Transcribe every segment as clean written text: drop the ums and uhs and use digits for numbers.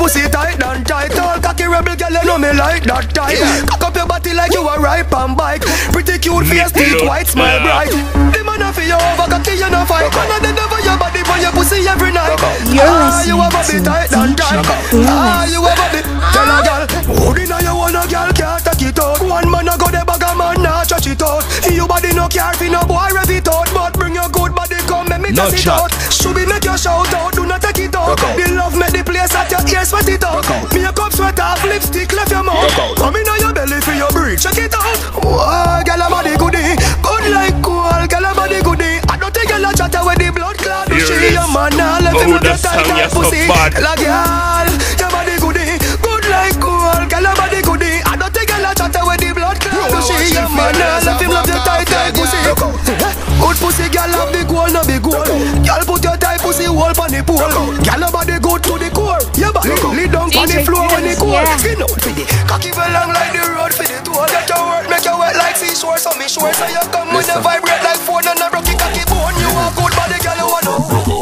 pussy tight and tight. Tall cocky rebel girl, you know me like that type. Cock up your body like you a ripe and bike. Pretty cute face, teeth white, smile bright. The man a for you over cocky, you no fight. Man a dead over your body for your pussy every night. You're listening you a body tight and tight. You a body. Tell a girl, hold in you want a girl can't take it out. One man a go the bag a man nah stretch it out. Your body no care for no boy rev it out. But bring your good body come make me test it out. Should be make you shout out, do not take it out. The love make the place at your ears sweat it out. Makeup sweat off, lipstick left your mouth. Come in on your belly for your breathe, check it out. Whoa, girl a body goodie, good like cool. Girl a body goodie, I don't think girl a chatter with the blood clot. She your man now left him with your tight pussy. Tell a girl, your body goodie, good like cool. Girl a body goodie, I don't think girl a chatter with the blood clot. She your man now left him with your tight pussy. Good pussy, girl have big hole, no big hole. Girl put your tight pussy hole on the pole. Girl a body good to the core. Your body lead down on the floor when it cool. Skin out for the cocky well long like the road for the toll. Get your work, make your wet like seashore. So me sure so you come when you vibrate like phone and a broke cocky bone. You a good body, girl, you wanna.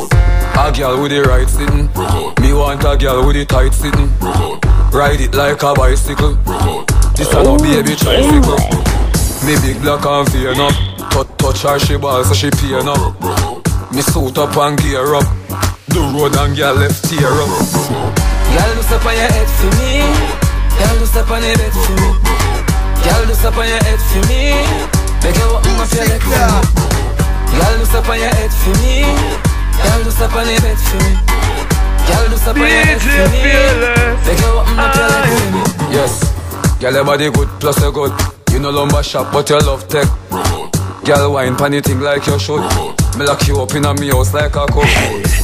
A girl with the right sitting. Me want a girl with the tight sitting. Ride it like a bicycle. This a no baby tricycle. Me big black and vein up. Touch her she ball so she pain up. Me suit up and gear up. The road and girl left tear up. Girl do step on your head for me. Girl do step on your bed for me. Girl do step on your head for me. Make you walk off your leg for me. Girl do step on your head for me. Girl do step on your bed for me. Girl do step on your head for me. Make you walk off your leg for me. Yes, girl your body good plus you good. You no lumber shop but you love tech. Girl wine pan thing like you should. Me lock you up in a me house like a cook.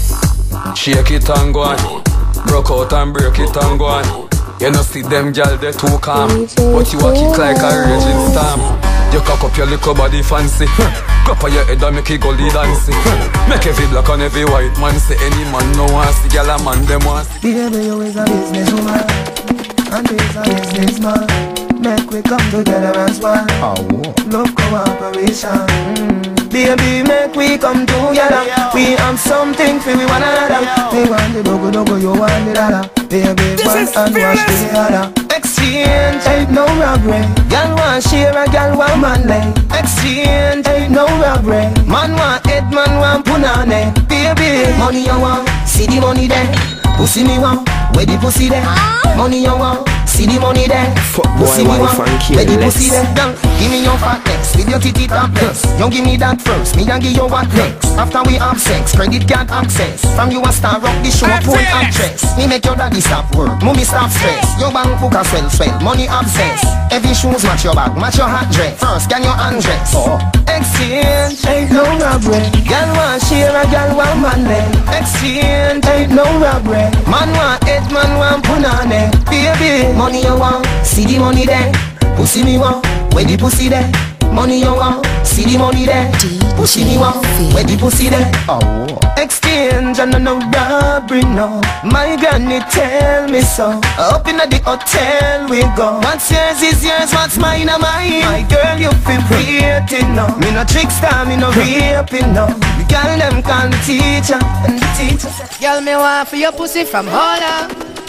Shake it and go on. Broke out and break it and go on. You no see them girl they too calm. But you a kick like a raging storm. You cock up your little body fancy. Cup on your head and make it go lead dancing. Make every black and every white man say any man no want see. Girl a man them want see. Baby you is a businesswoman and is a businessman. Make we come together as one. Love cooperation. Baby, make we come together. We have something for we one another. We want the dogo, you want the dada. Baby, one and wash the other. Exchange, ain't no robbery. Girl want share a girl want man lay. Exchange, ain't no robbery. Man want head, man want punane. Baby, money you want, see the money there. Pussy me want, where the pussy there. Money you want, see the money there. Pussy me want, where the pussy there. Give me your fatness, with your titty topless. You give me that first, me and give you what next. After we have sex, credit card access. From you a star rock the show, poor actress. Me make your daddy stop work, mommy stop stress. Your bank book a swell, money obsessed. Every shoes match your bag, match your hat dress. First, can you undress? Exchange, ain't no robbery. Girl want share a girl want man then. Exchange, ain't no robbery. Man want head, man want punane. Baby, money you want, see the money there. Pussy me want, where the pussy there. Money you want, see the money there. Pussy me want, where the pussy there. Exchange and no robbery no. My granny tell me so. Up in the hotel we go. What's yours is yours, what's mine are mine. My girl you feel waiting now. Me no trickster, me no raping now. The girl them call the teacher and the teacher said, girl me want for your pussy from Hola,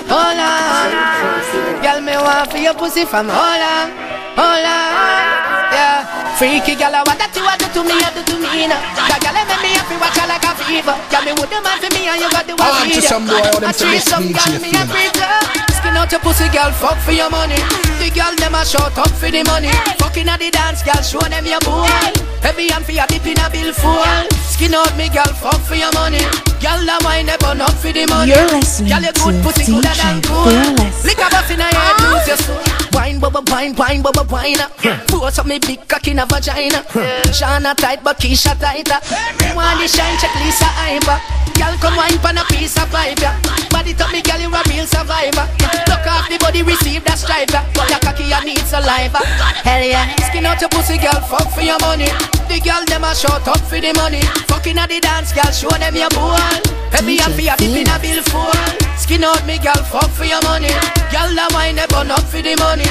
Hola. Girl me want for your pussy from Hola, Hola. Yeah, freaky girl, what that you do to me, I do to me now. That girl make me happy, watch her like a fever. Girl me with the man for me and you got the one for you. I treat some girl me a freaker. Skin out your pussy, girl, fuck for your money. The girl them a short up for the money. Fucking at the dance, girl, show them your boy. Heavy hand for your dip in a bill full. Skin out me, girl, fuck for your money. Girl, that wine never not for the money. You're listening girl, you good pussy gooder than gold. Lick a buff in a head, lose your soul. Wine, bubba, wine, wine, bubba, wine. Force up me big cock in a vagina. Shana tight, but Keisha tighter. Want the shine, check Lisa Iber. Girl, come wine pan a piece of pipe, yeah. Body top me, girl, you a real survivor. Look off the body, receive that stripe, yeah. Your cocky, you need saliva. Hell yeah. Skin out your pussy, girl, fuck for your money. The girl, them a short up for the money. Fucking at the dance, girl, show them your ball. Heavy and for your dip in a bill full. Skin out me, girl, fuck for your money. Girl, that wine never not for the money.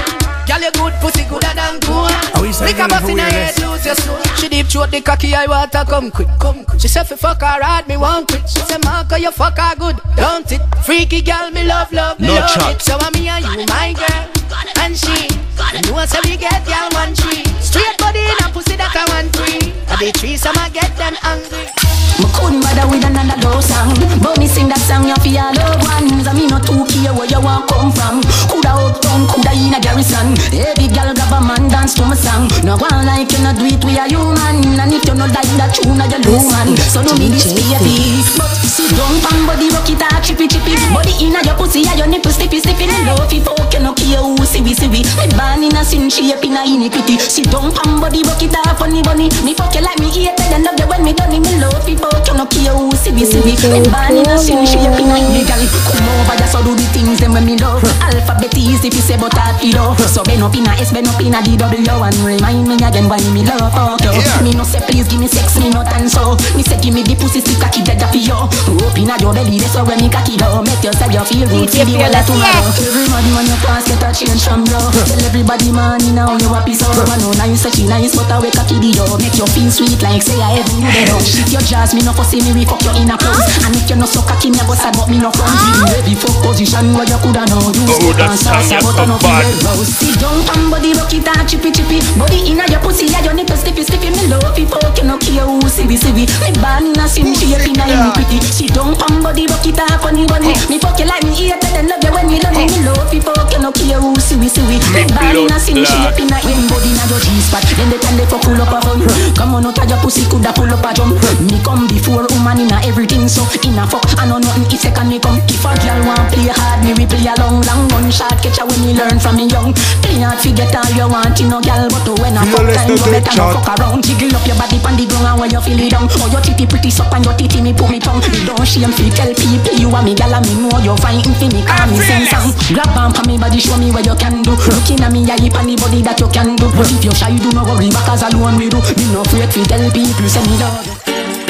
Girl, you good pussy gooder than gold. Lick a bus in her head, lose your soul. She deep throat the cocky, I want to come quick. She said fi fuck her hard, me want quit. She said Marco, you fuck her good, don't it? Freaky girl, me love, me love it. So I'm me and you, my girl, and she. You know say we get girl 1 tree. Straight body in a pussy that I want free. And the tree, some I get them angry. Me couldn't bother with another love song, but me sing that song you feel all loved ones. And me not too care where you want come from. Coulda uptown, coulda in a garrison. Every girl grab a man dance to my song. No one like you, no do it with a human. And if you not like that tune, you lose man. So do me this baby. But sit down from body rock it a chippy. Body inna your pussy and your nipple stiffy. Me love you folk, you no care who see we. Me born in a sin shape in a iniquity. Sit down from body rock it a funny bunny. Me fuck you like me hate and love you when me done it. Me love you folk, you no care who see we. Me born in a sin shape in a illegal. Come over just so do the things them when me love. Alphabet is if you say but I feel off. So bend up in a S, bend up in a DW. And remind me again why me love fuck you. Me no say please give me sex, me no dance so. Me say give me the pussy stick cocky dead for you. Open a your belly, that's when me cocky down. Make yourself you feel good, feel the well tomorrow. Everybody when you pass get a change from bro. Tell everybody man you know you happy so. I know nice say she nice but I wake cocky the yo. Make you feel sweet like say I ever you dead. Shit your jazz, me no fussy me we fuck you in a clothes. And if you no so cocky me go sad but me no come. Heavy fuck position where you coulda know. You can't sauce but I no feel rose. Sit down and body rock it and chippy. Body inna your pussy and your nipple stiffy. Me love you folk you no care who see we. Me born in a sin shape in a iniquity. Sit down and body rock it and funny bunny. Me fuck you like me hate and love you when me love me. Me love you folk you no care who see we. Me born in a sin shape in a when body inna your G-spot. Then they tell they fuck full up a fun. Come on out of your pussy coulda pull up a jump. Me come before woman inna everything so inna fuck I know nothing if second me come. If a girl want play hard me we play a long gunshot catch her when me learn from me young. Play hard forget all you want you no girl but when I fuck time you better no fuck around. Jiggle up your body pon the ground and when you feel it down. Oh your titty pretty suck and your titty me put me tongue. You don't shame fi tell people you a me gal and me know you fighting for me call me sing song. Grab on for me body show me what you can do. Looking at me eye pon the body that you can do. But if you shy do no worry back as alone we do. Me no afraid fi tell people say me love you.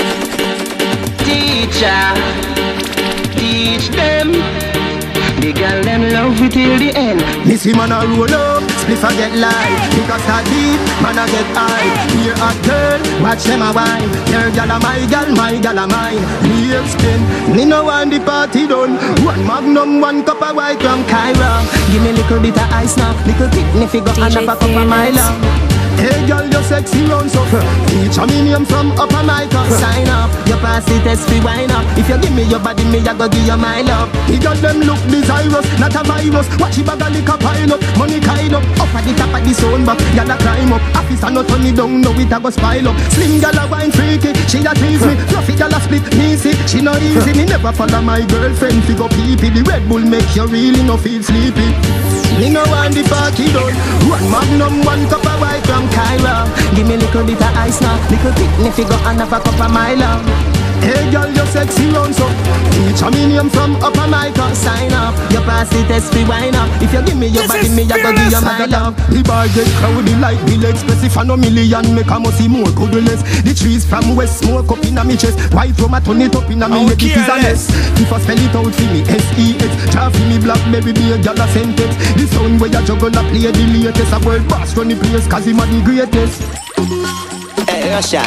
Teacher, teach them. The girl them love we till the end. Missy man a roll up, spliff a get light. Because a deep, man a get high. Here a girl, watch them a wine. Your gal a my gal a mine. Me explain, me no want the party done. One magnum, one cup of white from Kyra. Give me little bit of ice now, little picnic figure and a cup of my love. Hey girl, you sexy round so teacher me name from upper mic. Sign up, you pass the test free wine up. If you give me your body, me I go give you my love. The girl them look desirous, not a virus. Watch you bag a liquor pile up, money kind up. Up at the top of the zone back, y'all a climb up. Office a no turn it down, no it a go spile up. Slim girl a wine freaky, she a tease me. Fluffy girl a split me see, she no easy. Me never follow my girlfriend fi go pee-pee. The Red Bull make you really no feel sleepy. Me no want the party done. One magnum, one cup of white from Kyra. Give me little bit of ice now, little picnic figure and have a cup of my love. Hey girl, you sexy round so teacher me name from upper mic. Sign up, you pass the test free wine up. If you give me your body, me I go give you my love. The bar get crowded like Bill Express. If I no million, make a must see more good less. The trees from west smoke up in a me chest. White rum a turn it up in a me neck, it is a mess. If I spell it out for me, S-E-X. Try for me blackberry, be a gal a sentence. The sound where you juggle a play the latest. A world boss run the place cause him a the greatest. Hey Russian,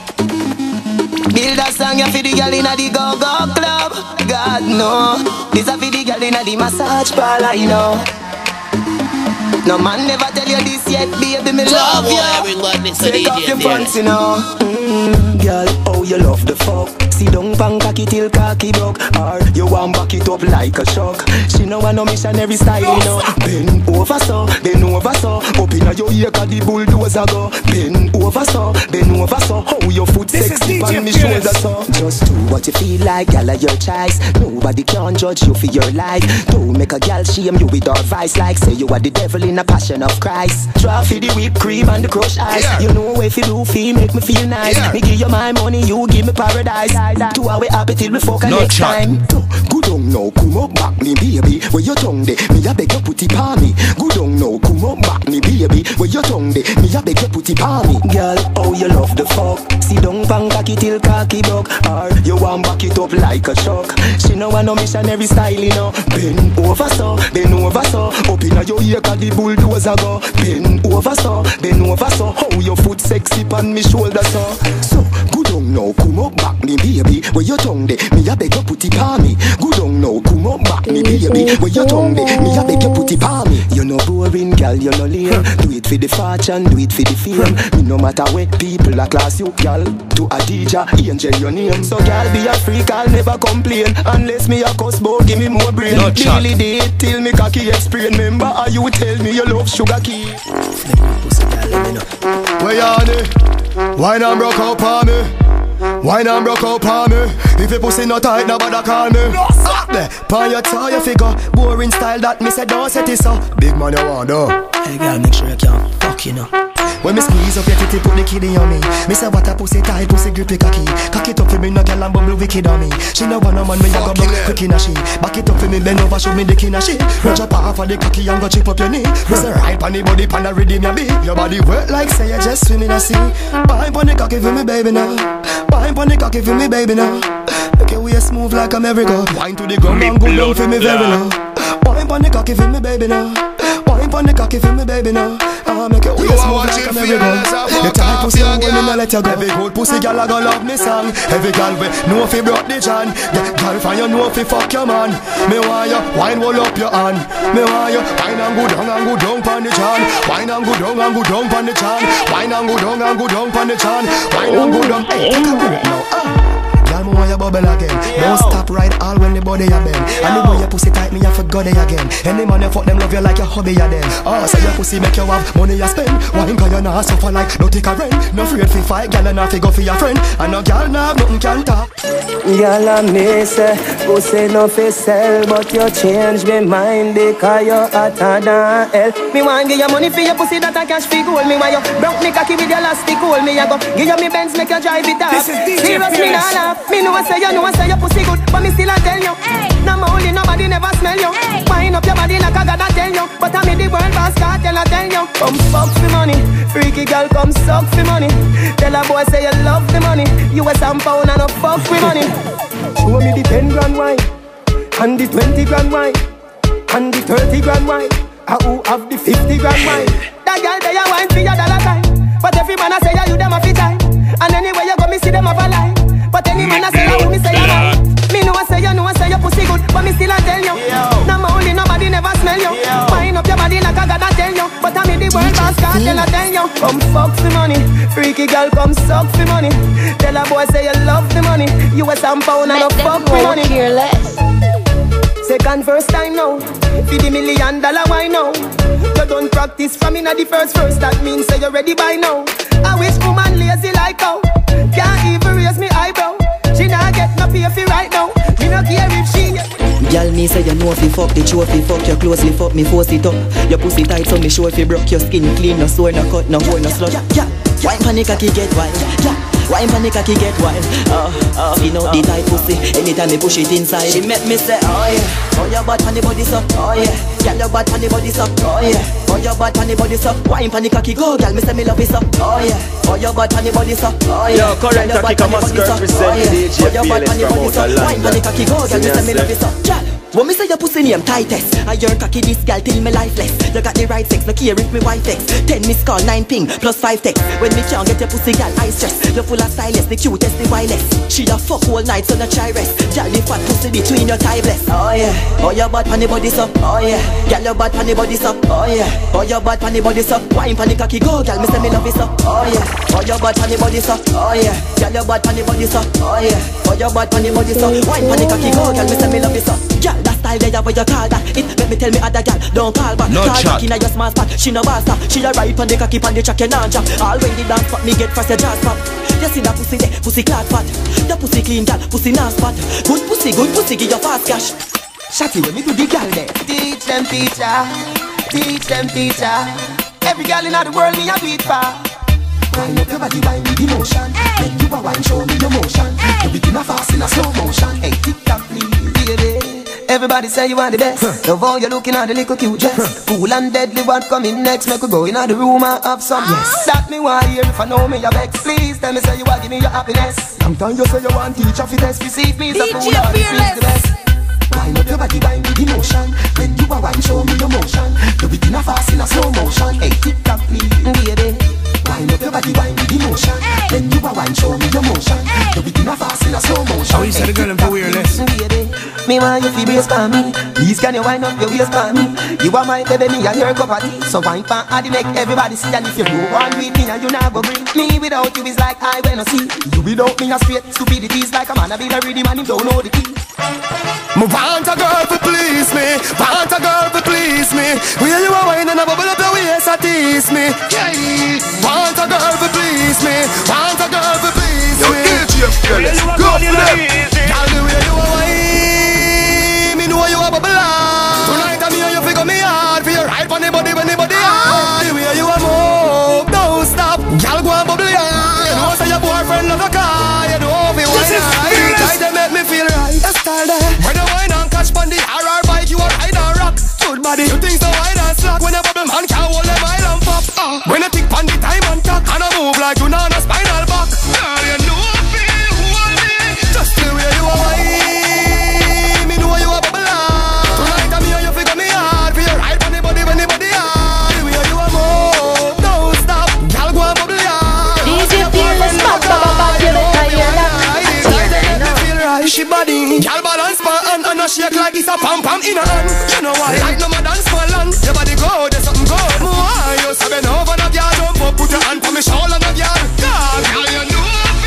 build a song for the girl inna the go-go club. God no, this a for the girl inna the massage parlor, you know. No man never tell you this yet, baby, me love you. Take off your pants, you know. Girl, oh you love the fuck. Sit down pan cocky till cocky broke. Or you want back it up like a shock. She know I no missionary style, you know. Bend over so, bend over so. Up inna your ear 'cause the bulldozer go. Bend over so, bend over so. How your foot sexy on me shoulder so. Just do what you feel like, girl, your choice. Nobody can judge you for your life. Don't make a girl shame you with our vice. Like say you are the devil in a passion of Christ. Try for the whipped cream and the crushed ice. You know if you do feel, make me feel nice. Me give you my money, you give me paradise. 2 hours happy till we fuck next time. Good on now, come up back me baby. Where your tongue dey, me a beg you put it on me. Good on now, come up back me baby. Where your your tongue de? Me a beg you put it on me. Girl, oh you love the fuck. Sit down pan cocky till cocky buck. Or you want back it up like a truck. She no want no missionary style, you know. Bend over so, bend over so. Up inna your ear 'cause the bulldozer go. Bend over so, bend over so. How your foot sexy pan me shoulder so. So, good on now, come up back me baby. Where your tongue de? Me a beg you put it on me. Good on now, come up back me baby. Where your tongue de? Me a beg you put it on me. You no boring girl, you no lame. Do it for the fortune, do it for the fame. Me no matter what people a class you, girl. To a DJ, angel your name. So girl be a freak, I'll never complain. Unless me a cuss bout, give me more brain. No chat. Really date till me cocky explain. Remember how you tell me you love sugar key. Where you on it? Wine and broke up on me. Wine and broke up on me. If your pussy not tight, nobody call me. Up there, pan your toe, your figure. Boring style that me say don't set it so. Big man you want though. Hey girl, make sure you can't fuck you know. When me squeeze up your titty, put the kiddie on me. Me say what a pussy tight, pussy grippy cocky. Cock it up for me, no girl and bubble wicked on me. She no want no man, me a go back quick in a she. Back it up for me, bend over, show me the kin a she. Run up half of the cocky and go chip up your knee. Me say right on the body, pan a redeem your beat. Your body work like say you just swim in a sea. Pine pon the cocky for me, baby now. Pine pon the cocky for me, baby now. Make your waist move like a merry-go. Wine to the ground and go down for me very low. Pine pon the cocky for me, baby now. Wine pon the cocky for me, baby now. Make your waist move like a merry-go. The tight pussy hold me, no let you go. Every good pussy gal a go love me song. Every gal we know if you broke the jam. Girl find you know if you fuck your man. Me want you wine roll up your hand. Me want you wine and go down pon the chan. Wine and go down pon the chan. Wine and go down pon the chan. Wine and go down. Hey, take a break now. Girl, me want you bubble again. Don't stop right all when the body a bend. And the way your pussy tight, me I forgot it again. Any man you fuck them love you like your hobby ya then. Oh, so your pussy make you have money you spend. Wine 'cause you not suffer like no take a rent. No afraid fi fight, girl, and not fi go for your friend. And no girl nah nothing can talk. Girl, I me say, pussy no fi sell, but you change me mind because you hotter than hell. Me want give you money for your pussy that I cash fi gold. Me want you broke me cocky with your elastic hold. Me a go give you me Benz, make you drive it up. Serious me nah laugh. Me know I say your pussy good, but me still a tell you. No more only nobody never smell you. Wind up your body like I gotta tell you. But I me the world boss cartel I tell you. Come fuck for money, freaky girl come suck for money. Tell a boy say you love the money. US and pound and no fuck for money. Show me the 10 grand wine, and the 20 grand wine, and the 30 grand wine. I who have the 50 grand wine. That girl they a wine for your dollar time. But every man I say you them a fit time. And anywhere you go me see them have a lie. But any man I say you me say you lie. Me know I say your pussy good, but me still a tell you. No more only nobody never smell you. Wind up your body like I gotta tell you. But I me the world boss cartel I tell you. Come fuck for money, freaky girl come suck for money. Tell a boy say you love the money. US and pound and no fuck for money. Second first time now, for the $1 million wine now. You don't practice from inna the first, that means say you're ready by now. I wish woman lazy like how, can't even raise me eyebrow. She not get no pay for right now, me no care if she. Y'all me say you know if you fuck, the show if you fuck, your clothes lift up, me force it up. Your pussy tight so me show if you broke, your skin clean, no sore, no cut, no hole, no slot. Wine panic cocky get wild, wine panic cocky get wild. You know the tight pussy, anytime me push it inside. She make me say, oh yeah, oh your bad on the body so, oh yeah, girl your bad on the body so, oh yeah, oh your bad on the body so. Wine panic cocky go, girl me say me love it so, oh yeah, oh your bad on the body so, oh yeah. Yo, current cocky come on skirt present DJ Fearless from outer London. Wine panic cocky go, girl me say me love it so, girl. When me say your pussy name tightest, I yearn cocky this girl till me lifeless. You got the right sex, no care if me wife text. 10 miss call, 9 ping, plus 5 text. When me can't get your pussy girl, I stress. You're full of stylist, the cutest, the wildest. She da fuck all night, so no try rest. Girl, the fat pussy between your thigh bless. Oh yeah, oh your bad pon the body so. Oh yeah, girl your bad pon the body so. Oh yeah, oh your bad pon the body so. Wine pon the cocky go, girl me say me love it so. Oh yeah, oh your bad pon the body so. Oh yeah, girl your bad pon the body so. Oh yeah, oh your bad pon the body so. Wine pon the cocky go, girl me say me love it so. Girl that style there where you call that. It make me tell me other girl don't call back. No call back inna your small spot. She no basta. She a ride pon the cocky pon the track and non-drop. All when the dance pop me get first your jaws pop. You see that pussy there, pussy clad fat. The pussy clean girl, pussy non spot. Good pussy, give you fast cash. Shotty when me do the girl there. Teach them teacher, teach them teacher. Every girl in the world me a beat for. Wine up your body, wine with emotion. Make you a wine, show me your motion. Everything a fast in a slow motion. Hey, tick tock please, baby. everybody say you are the best. Love how you looking at the little cute dress. Cool and deadly, what coming next? Make we go in the room and have some. Yes, that me want hear if I know me, you vex. Please tell me say you want give me your happiness. Long time you say you want teach of test. Receive me, so fool and please the best. Wind up your body, wind with emotion. When you are wine, show me your motion. You begin a fast in a slow motion. Hey, tick tock, please, baby. Wind up your body, wind with emotion. When you are wine, show me your motion. You begin a fast in a slow motion. How you say the girl in for weirdness? Baby, me want you feel brace for me. Please can you wind up your waist for me? You are my baby, me and your cup of tea. So wine for Addy, make everybody see. And if you go on with me and you never bring me without you is like I wanna see. You without me a straight stupidities like a man a be the ready man, him don't know the key. Me want a girl to please me, want a girl to please me. Where you are wine and a bubble up your waist and tease me. Yeah. Want a girl to please me, want a girl to please me. Go for them. Girl, the way you are wine, me know you are bubble up. Tonight I'm here, you figure me hard for your ride on the body when the body hard. The way you are move, don't stop. Girl, go and bubble up. You know say your boyfriend love a car, you know me wine. Try to make me feel right. That's style there. When you wine and catch on the RR bike, you are ride and rock. Good body, you think so wide and slack. When a bubble man can't hold a mile and pop. When you think on the time and talk, and I move like you know on a spinal back. Girl, you know me, hold me. Just the way you are wine, me know you are bubble up. Tonight I'm here, you figure me hard for your ride on the body when the body hard. The way you are move, don't stop. Girl, go and bubble up. DJ Fearless, back, you look tired. She body, girl balance pan and a shake like it's a pam pam in a hand. You know why? Like no more dance for land. Your body go, there's something go. More you sabi no over the girl, jump up, put your hand on me shoulder, the girl. Girl, you know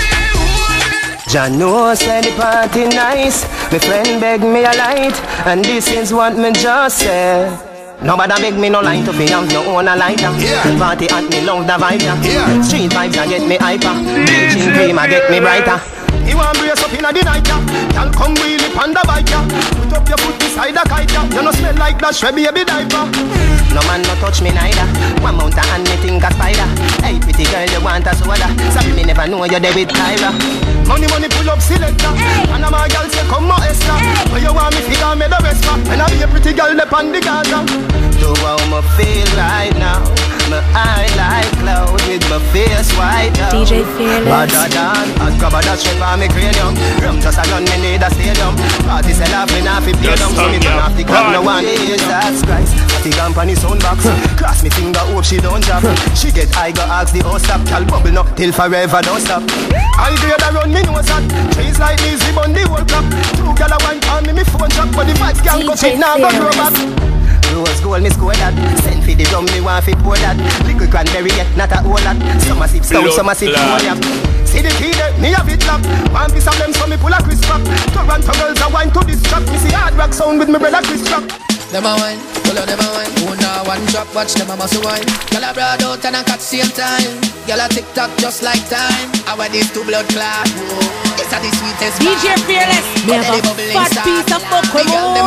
me. Jah know say the party nice. My friend beg me a light, and this is what me just say. Nobody beg me no light to be have no own a lighter. Yeah. Party at me love the vibe. Yeah. Street vibes a get me hyper. Bleaching cream a get me brighter. You want brace up in a the night, y'all come wheel it on the bike, ya. Put up your foot beside the kite, ya. You no smell like that baby diaper. No man no touch me neither. One mount and me think a spider. Hey pretty girl, you want a soda? Sorry me never know you're there with Tyra. Money pull up selector. And my girl say come more extra. But you want me figure me the best for. And I be a pretty girl up on the Gaza. Do how me feel right now. My eye like cloud with my face white out. DJ Fearless. Badder than a grabber that straight for me cranium. Rum just a gun, me need a stadium. Party sell off, me not fi play down. So me turn off the clock, no one is Jesus Christ. The company sound box. Cross me finger, hope she don't drop. She get high, go ask the host stop. Cal bubble up till forever, don't stop. I grade around me nose that. Trees like these, we bun the whole crop. Two gal a wine on me phone shop. But the vibes can't go fit, now go grow back. Rose gold, me score that. Send for the drum, me want fi pour that. Liquid cranberry, yet not a whole lot. Some a sip stout, some a sip cognac. See the key there, me have it locked. One piece of them, so me pull a crisp rock. Toronto girls a wine to this track. Me see hard rock sound with me brother Chris Rock. Them a wine, pull out them a wine. Who now one drop, watch them a muscle wine. Gyal a broad out and a cut same time. Gyal a tick tock just like time. I want these two blood clot. It's a the sweetest. DJ Fearless, me have a fat piece of buckle.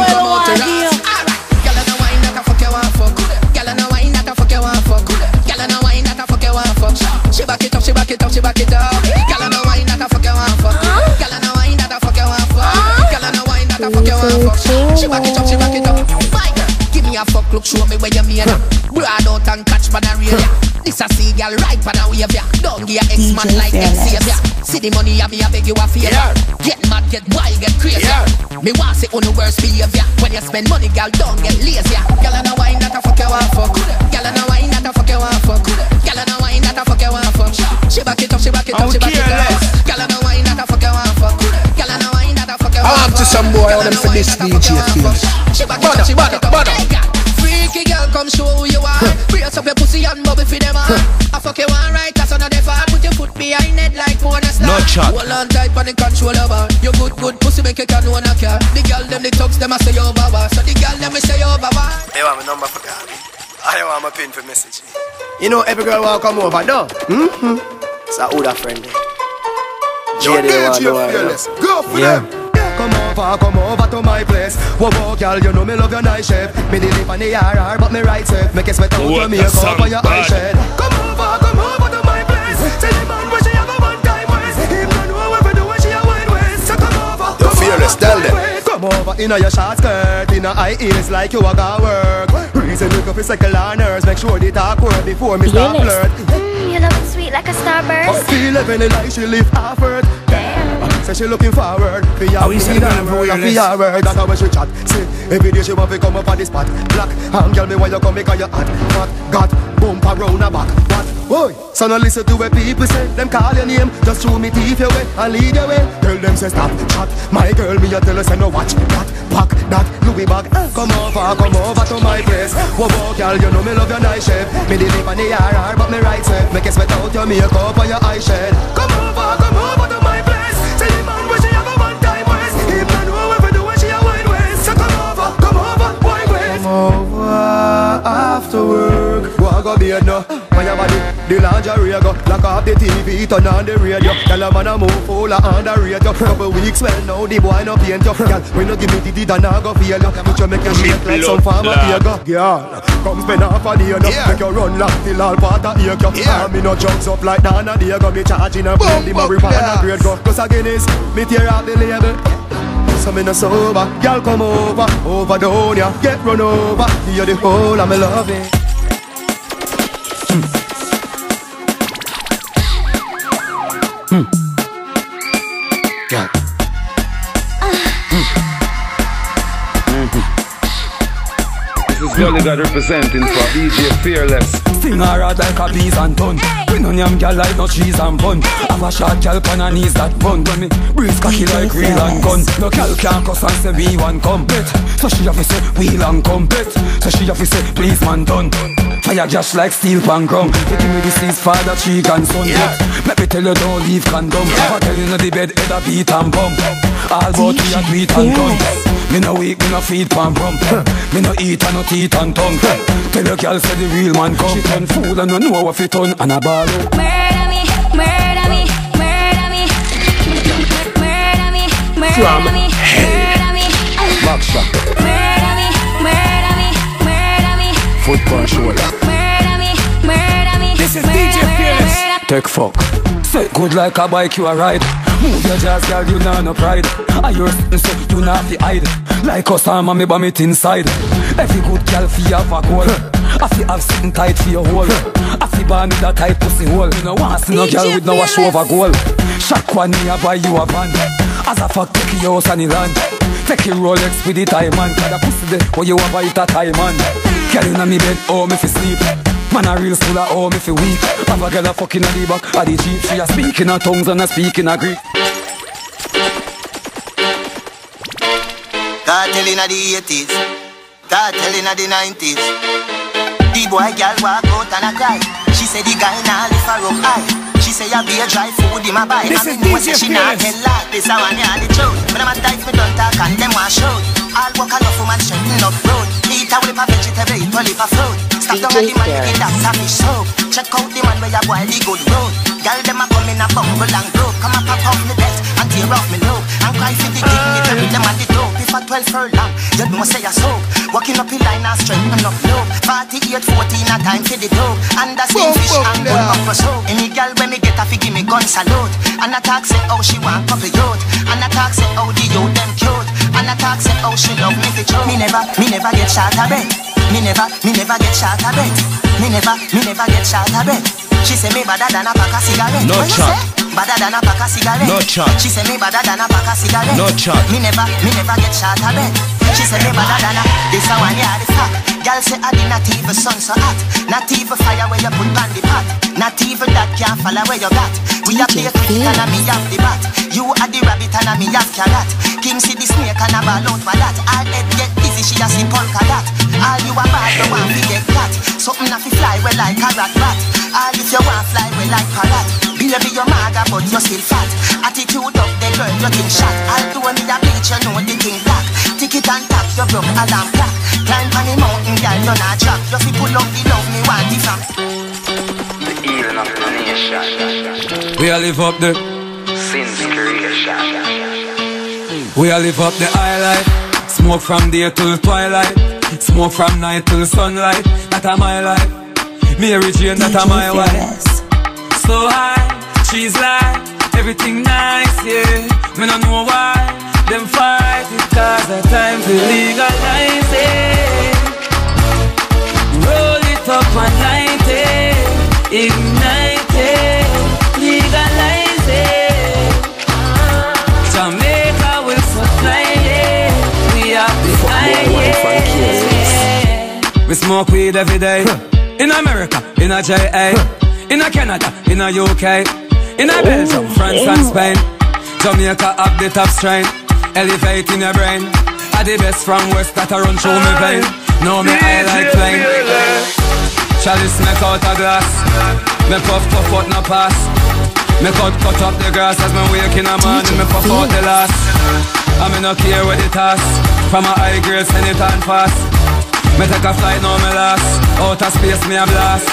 Fuck you want fuck. Gyal a no wine that a fuck you want fuck. Gyal a no wine that a fuck you want fuck. She back it up, she back it up, she back it up. Gyal a no wine that a fuck you want fuck. Gyal a no wine that a fuck you want fuck. Gyal a no wine that a fuck you want fuck. She back it up, she back it up. Give me a fuck look, show me where you made. Broad out and catch pan a real. This a see gyal right pan a wave ya. Don't give a X-man like Xavier. See the money a me a beg you a favor. Get mad, get wild, get crazy. Me want say on the worst behavior. When you spend money, girl, don't get lazy. Girl, I know wine that a fuck you want fuck. Girl, I know wine that a fuck you want fuck. Girl, I know wine that a fuck you want fuck. She back it up, she back it up, she back it up. Girl, I know wine that a fuck you want fuck. Girl, I know wine that a fuck you want fuck. I'm to some boy on them for this DJ Fearless. She back it up, she back it up. Freaky girl, come show who you are. Brace up your pussy and bubble for them on. I fuck you one right, that's another far. Put your foot behind it like one star. No chat. Hold on tight on the controller bar. You good pussy make you can own a car. The girl them the thugs them a say you baba. So the girl them me say you baba. They want my number for that. I want my pin for message. You know every girl want come over though. It's a older friend. JD want to know. Go for them. Come over to my place. Whoa, girl, you know me love your nice shape. Me the lip on the RR, but me right safe. Make you sweat out your makeup on your eye shade. Come over to my place. Say the man where she have a one time waist. Him don't know what we do when she a wine waist. So come over. You're fearless, tell them. Come Come over in your short skirt, in a high heels like you a go work. Reason look up for second learners, make sure they talk word before me start flirt. You look sweet like a starburst. Feel living like she live half earth. Say she looking forward. For your word, that's how she chat. See, every day she want to come up on the spot. Black, girl me why you come because you hot. Fat, got, bump around her back. What? Boy, so no listen to what people say. Them call your name, just show me teeth your way and lead your way. Tell them say stop, chat. My girl me you tell her say no watch that, pack that, Louis bag. Come over to my place. Whoa, girl, you know me love your nice shape. Me the lip and the RR, but me right safe. Make you sweat out your makeup and your eye shade. Come over to my place. Say the man where she have a one time waist. Him man whoever do when she a wine waist. So come over, wine waist. Come over after work. Go be no. My body, the lingerie go. Lock off the TV, turn on the radio. Tell a man a move full of underrate you. Couple weeks, well now the boy no paint you. Girl, when you give me the then I go feel you. But you make you shake like some farmer here go. Girl, come spend half a day no. Make you run like till all part of ear you. Me no jugs up like Dana Diego. Me charging and blend the marijuana grade go. Cause again is, me tear out the label. So me no sober. Girl come over down ya. Get run over. You're the whole of me loving. Yeah. This is Gully God representing for DJ Fearless. Sing her out like a bees and ton. We no yam gal like no cheese and bun. Have a short gal pan her knees that bun. When me breeze cocky like real and gun. No gal can't cuss and say we want complete. So she have to say wheel and complete. So she have to say please man done. Fire just like steel pan ground. They give me the seeds father, cheek and son. Let me tell you don't leave condom. I tell you no the bed head a beat and bump. All about we a tweet and done. Me no weak, me no feed pan pump. Me no eat and no teeth and tongue. Tell your girl say the real man come. She turn fool and no know what it turn and a ball. Murder me, murder me, murder me, murder me, murder me, murder me. Back shot. Murder me, murder me, murder me. Foot punch shoulder. Murder me, murder me. This is DJ Fearless. Take fuck. Say good like a bike you a ride. Move your jazz girl, you know no pride. I hear something say you not fi hide. Like us arm me bomb it inside. Every good girl fi have a goal. I fi have something tight for your hole. I fi born with a tight pussy hole. You know want see no girl with no wash over goal. Shaq one me a buy you a van. As a fuck take your house and the land. Take your Rolex with the time man. Cause the pussy there where you a buy it a time man. Girl inna me bed, oh me fi sleep. Man a real school, oh me fi weak. Have a girl a fucking a the back of the jeep. She a speaking a tongues and a speaking a Greek. Cartel inna the 80s, cartel inna the 90s. The boy girl walk out and a cry. She say the guy nah lift her up high. She say I be a dry food in my buy. This I is mean, DJ she not tell lie. This a one ya the truth. When I'm a type me don't talk and them want show. All work enough for man straighten up road. Eat a whip of vegetable, eat a lip of fruit. Stop down at the man with that fish soap. Check out the man where you boil the good road. Girl them a come in a bungle and broke. Come and pop off me best and tear off me lobe. And cry for the dignity with them at the dope. If a 12 furlong, you know say a soap. Walking up the line and straighten up low. 48, 14 a time for the dope. And the same fish and gun up for soap. Any girl when me get a fi give me gun salute. And a talk say how she want couple youth. And a talk say how the youth them cute. And a talk say how she love me for true. Me never get shot a bet. Me never get shot a bet. Me never get shot a bet. She say me badder than a pack of cigarette. No chat. Badder than a pack of cigarette. No chat. She say me badder than a pack of cigarette. No chat. Me never get shot a bet. She say me badder than a. This a one yeah the fact. Girl say I did not even sun so hot. Not even fire where you put on the pot. Not even that can't follow where you got. We a play cricket and a me have the bat. You are the rabbit and a me have carrot. King see the snake and a ball out for that. All head get busy, she a see polka dot. All you a ball, you want to get cat. Something a fi fly well like a rat rat. All if you want fly well like parrot. Baby you're maga but you're still fat. Attitude up the girl you think shot. All do me a bleach you know the king black. Tick it and tap you broke alarm clock. Climb on the mountain girl you not drop. You fi pull up the love me want it from. The healing of the nation. We a live up the Sin's creation. We a live up the high life. Smoke from day till twilight. Smoke from night till sunlight. That a my life. Mary Jane, that a my wife. So high, she's like everything nice, yeah. Me no know why. them fight it cause the time to legalize it. Roll it up and light it, ignite it, legalize it. Jamaica will supply it, we are behind it. We smoke weed every day, in America, in a J.A., in a Canada, in a UK, in a Belgium, France and Spain. Jamaica up the top strain, elevating your brain. Are the best from west that I run through me vein. Know me I like plain. Chalice make out a glass, me puff out no pass. Me cut up the grass as me wake in the morning. Me puff out the last. I me no care where the task. From a high grade send it on fast. Me take a flight now me last. Outer space me a blast.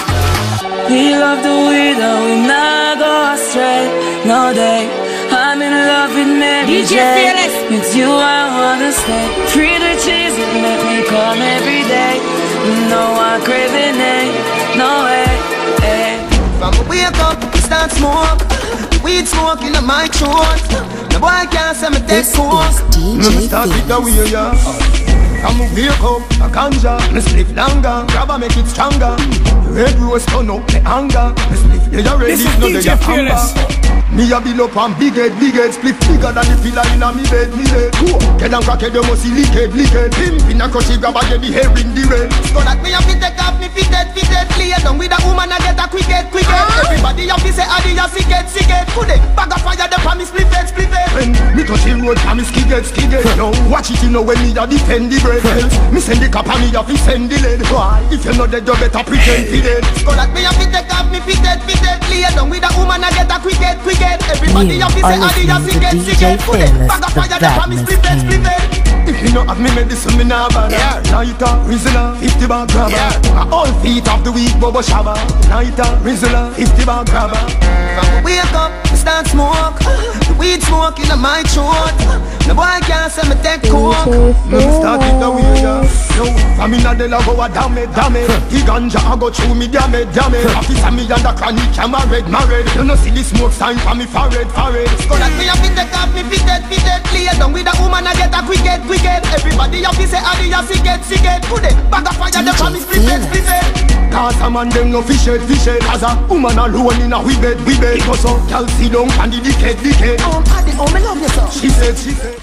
We love the weed and we not go astray. No day, I'm in love with Mary J. With you I wanna stay. Free the cheese, it make me come every day. No one craving it, no way, hey. From a wake up, start smoke. Weed smoke in my throat. The boy can't say me take coke. Me start with the way, yeah. From a wake up, a ganja. Me split longer, grab and make it stronger. Red rose turn up the anger. Me split, they are ready, no they are amber. Me a build up and big head, split bigger than the pillar in a me bed. Get and crack it, you must see liquid. Pimp in a crushy grab and get the hair in the red. So that me a fit take off me fitted, play down with a woman and get a quick head. Everybody a fi say adi a sick head. Could they bag a fire them from me split head. When me touch the road from me skigget. Yo, watch it you know when me a defend the bread. Me send the cap and me a fi send the lead. Why? If you know that you better pretend fi dead. So that me a fit take off me fitted, play down with a woman and get a quick head. Everybody have to say adi a sick head. Could they bag a fire them from me split head. If you don't have me medicine, me nah bad. Lighter, Rizla, 50 bag grabber. All feet of the week, Bobo Shabba. Lighter, Rizla, 50 bag grabber. From a wake up, me start smoke. The weed smoke in my throat. The boy can't say me take coke. Me start with the weed, yo. From inna the love, go a damn it. The ganja I go through me, damn it. Officer me and the chronic, I'm married. You know see the smoke sign from me forehead. So that me a fit take off me fitted, play down with a woman and get a quick head. Everybody have to say adi a sick head. Could they bag a fire them from me split head. Cause a man them no fish head. As a woman alone in a we bed. Because so y'all see down and the decade. Adi, me love you so. She said.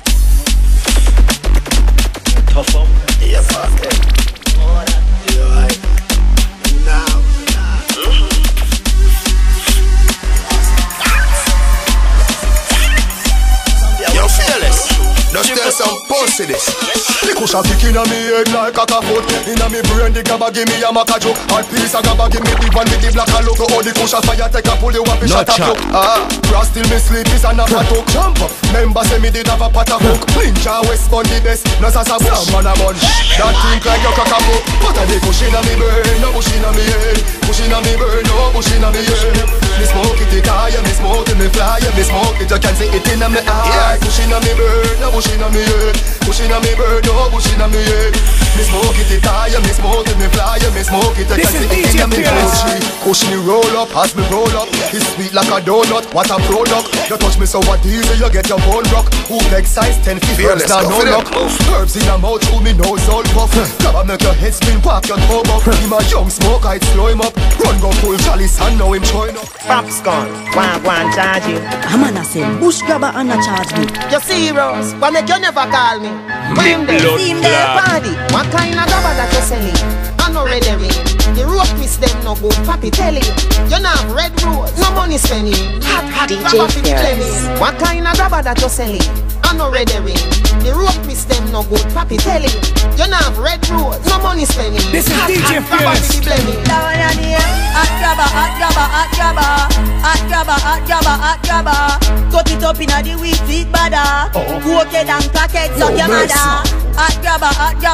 Tough up. Yeah, fuck it. Yo, fearless. Just tell some pussy this. The cushion kick inna me head like a foot. Inna me brain the gabba give me a maca joke. Hard piece of gabba give me the one with the black and look. Oh the cushion fire take a pull you up and shut up. Brass till me sleep is an apatook. Jump up. Member say me did have a pot of hook. Ninja West Bun the best. No sasa bush. Some man a bunch. That think like your cock a book. But a the cushion inna me brain, no bush inna me head. Bush inna me brain, no bush inna me head. Me smoke it high, me smoke it me fly, me smoke it you can see it inna me eye. Bush inna me brain, no bush inna me head. Bush inna me bird, no bush inna me head. Me smoke it high, me smoke it me fly, me smoke it you can see it inna me eye. Push me roll up, as me roll up. It's sweet like a donut, what a product. You touch me so what easy, you get your bone rock. Who leg size 10 feet, herbs now no luck. Herbs in a mouth, through me nose all puff. Grab make your head spin, walk your toe up. Him a young smoke, I'd slow him up. Run go full chalice and now him showing up. Pops gone, one charge you. I'm gonna say bush grabber and a charge me. You serious? Why make you never call me? When they see their party, what kind of grabber that you selling? I know red ring. The rope twist them no good, papi tell you. You not have red rose, no money spending. Hot grabber fit plenty. What kind of grabber that you selling? I know red ring. The rope twist them no good, papi tell you. You not have red rose, no money spending. This is DJ Fearless. Hot grabber. Cut it up inna the wheat feet badder. Cook it and packet suck your mother. Hot grabber.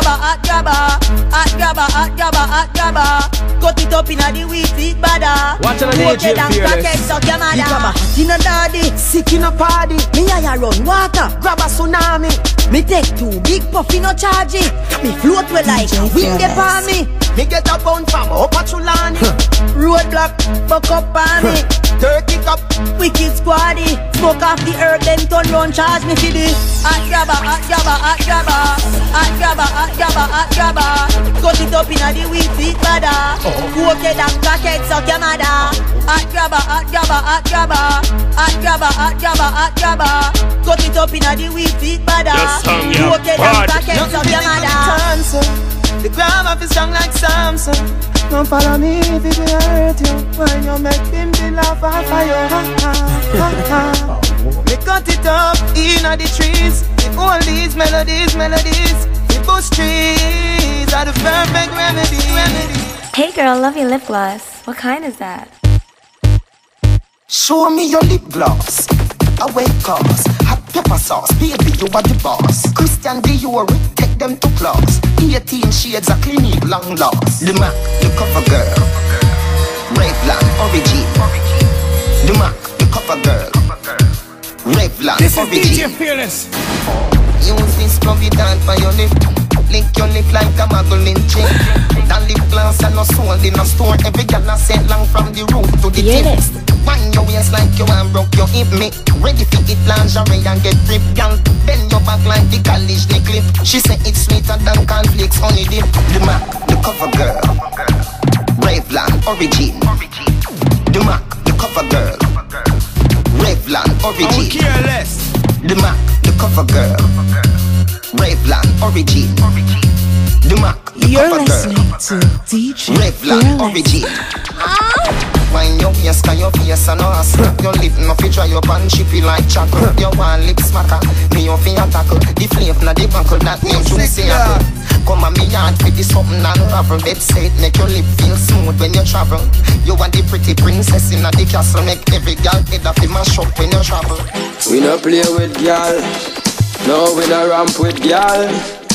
Cut it up inna the wheat feet badder. Watch on the Cook DJ it and Fearless. packet suck your mother. The grabber Hot inna daddy, sick in a party. me a run water. Grab a tsunami. Me take two big puff in no charge it. Me float well like a wind upon me. Me get a pound from Upper Chulani. Roadblock, fuck up on me. Turkey cup, wicked squaddy. Smoke off the herb, then turn round, charge me for this. Hot grabber, hot grabber, hot grabber. Hot grabber, hot grabber, hot grabber. Cut it up inna the wheat feet bada. Okay, that crackhead suck your mother. Hot grabber, hot grabber, hot grabber. Hot grabber, hot grabber, hot grabber. Cut it up inna the wheat feet bada. Okay, that crackhead suck your mother. The grab of is strong like Samson. Don't follow me if it will hurt you. When you make him the laugh off of you. Me cut it up in the trees. The all these melodies. The bush trees are the perfect remedy. Hey girl, love your lip gloss. What kind is that? Show me your lip gloss. Away cause hot pepper sauce, baby, you are the boss. Christian Dior, take them to class. 18 shades of clinique, long lost. The Mac, the cover girl. Revlon, origin. The Mac, the cover girl. Revlon, this origin. This is DJ Fearless. Use this Provident for your lip. Lick your lip like a muggling chick. That lip gloss and no sold in a store. Every girl I sent long from the root to the tip. Wind your waist like you and broke your hip. Me ready for it lingerie and get ripped. Girl, bend your back like the college the clip. She say it's sweeter than cornflakes honey dip. The Mac, the cover girl. Revlon, origin. The Mac, the cover girl. Revlon, origin. Careless. The Mac, the cover girl. Revlon, origin. The Mac, the cover girl. To DJ Revlon, origin. Wine your face, can your face and ass. Your lip no fi dry up and chippy like chocolate. Your one lip smacker, me your fi tackle. The flame na the buckle that name juicy apple. Come on me yard for this something and ravel. Website make your lip feel smooth when you travel. You are the pretty princess in the castle. Make every girl head up in my shop when you travel. We no play with girl. No, we no ramp with girl.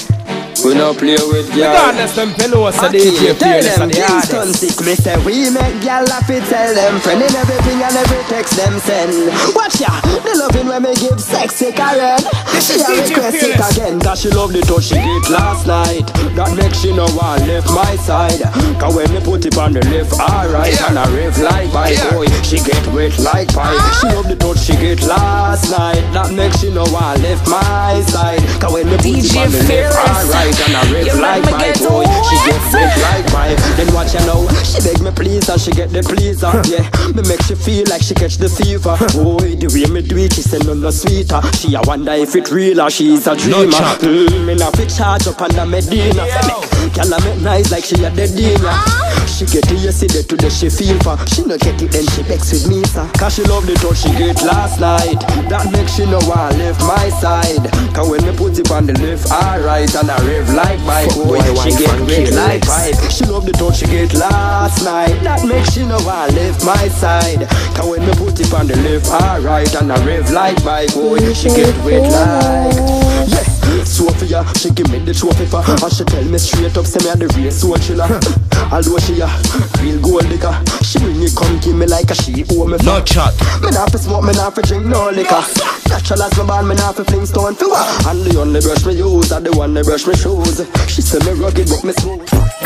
We no play with girl. Regardless them fellows are DJ Fearless and the artists. Me say we make girl laugh it, tell them. Friend in everything and every text them send. Watch ya, the loving when me give sexy Karen. She a request it again, cause she love the touch she get last night. That makes she no want left my side. Cause when me put it on the left, alright. And I rave like bike, boy, she get wet like pipe. She love the touch she get last night. That makes she no want left my side. Cause when me put it on the left, alright. And I rip like my boy. She get sick like my. Then watch you know. She beg me please and she get the pleaser. Yeah, me make she feel like she catch the fever. Boy, the way me do it, she say no sweeter. She a wonder if it real or she's a dreamer. Me not fit charge up under Medina. Can I make nice like she a dead dinner. She get it yesterday today she feel for. She no get it then she begs with me sir. Cause she love the touch she get last night. That makes she no want left my side. Cause when me put it on the left, alright. And I rave like my boy, she get wet like pipe. She love the touch she get last night. That makes she know I left my side. Cause when me put it on the left, alright. And I rave like my boy, she get wet like. Yes, Sophia, she give me the trophy for. And she tell me straight up, say me a the real soul chiller. Although she a real gold digger, she bring it come give me like a she owe me for. No chat. Me not fi smoke, me not fi drink no liquor. Natural as my band, me not fi fling stone for. And the only brush me use are the one that brush me shoes. She say me rugged but me smooth.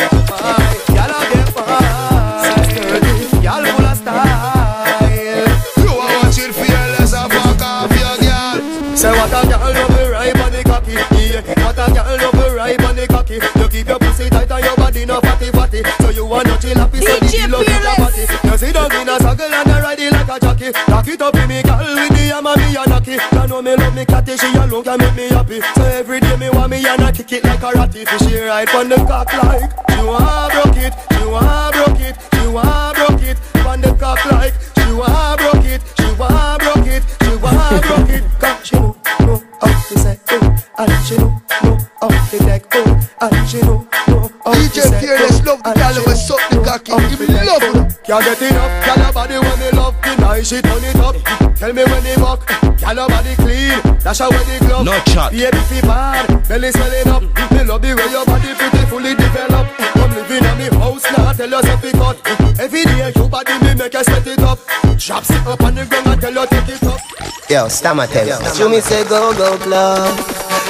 Y'all a get fast, y'all full of style. You a watch it fearless and fuck off your girl. Say what a girl love me right on the cocky. Yeah, what a girl love me right on the cocky. You keep your pussy tight and your body no fatty. So you want no chill happy, so the love you a party. You sit down in a circle and I ride it like a jockey. Lock it up in me girl with the hammer me a knocky. You know me love me catty, she alone can make me happy. So every day me want me and I kick it like a ratty. She ride on the cock like she want broke it, she want broke it, she want broke it. On the cock like she want broke it, she want broke it, she want broke it. Cause she know how to say and she know how to take and she know how to say DJ Fearless love the girl who suck the cocky. Give me love. Can't get enough, girl your body when me love. The night she turn it up. Tell me when they walk, girl your body clean. That's how when they glove. No chat. Baby fi bad, belly swelling up. Me love the way your body pretty fully develop. Come living in me house now, tell us if it cut. Every day your body me make you set it up. Drop it up on the ground and tell you take it up. Yo, Stammer tell you. You me say go go club.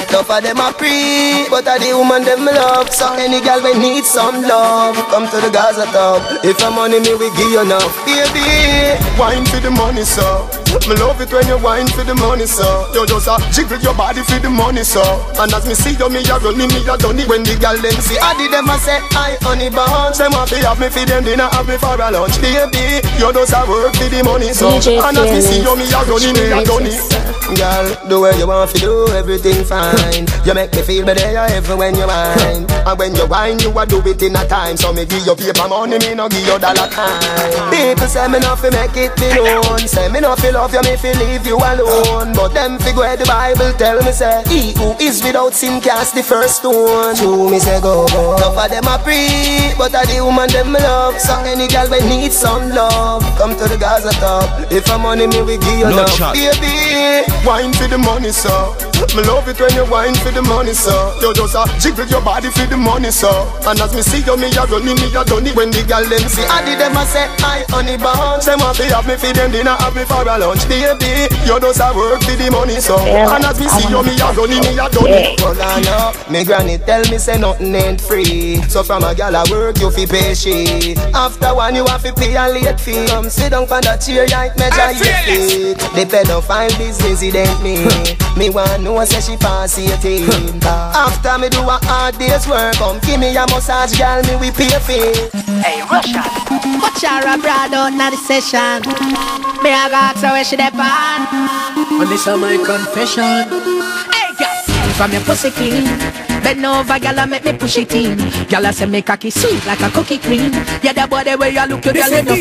Enough of them a pre, but I the woman them love. So any girl we need some love, come to the Gaza top. If I'm money me we give you enough. Baby, wine for the money so. Me love it when you wine for the money so. You just jiggle your body for the money so. And as me see you, me a running, me a done it. When the girl them see I did them a say I honey bunch. Them happy have me for them dinner, have me for a lunch. Baby, you just a work for the money so. And as me see you, me a running, me a done it. Girl, the way you want to do everything fine. You make me feel better ever when you whine. And when you whine, you a do it in a time. So me give you paper money, me no give you dollar time. People say me not fi make it me known. Say me not fi love you, me fi leave you alone. But them fi go where the Bible tell me say he who is without sin cast the first stone. True me say go go. Enough of them a pre, but I the woman them me love. So any girl we need some love, come to the Gaza top. If I'm money me we give you enough. Baby, wine for the money so. Me love it when you wine for the money so. You just jiggle your body for the money so. And as me see you, me a running, me a done it. When the girl them see I did them a say I honey bunch. Them happy have me for them dinner, have me for a lunch. Baby, you just a work for the money so. And as me see you, me a running, me a done it. Well I know, me granny tell me say nothing ain't free. So from a girl a work you fi pay she. After one you have to pay a late fee. Come sit down for the chair like measure your feet. The pedophile business it ain't me. Me want know say she pass 18. After me do a hard day's work, come give me a massage, girl, me we pay fee. Hey, Russia, watch her abroad on the session. Me I got so where she depend. On this is my confession. Hey, girl, from your pussy clean. Bend over, girl, and make me push it in. Girl, I say me cocky sweet like a cookie cream. Yeah, the body where you look, you girl, you know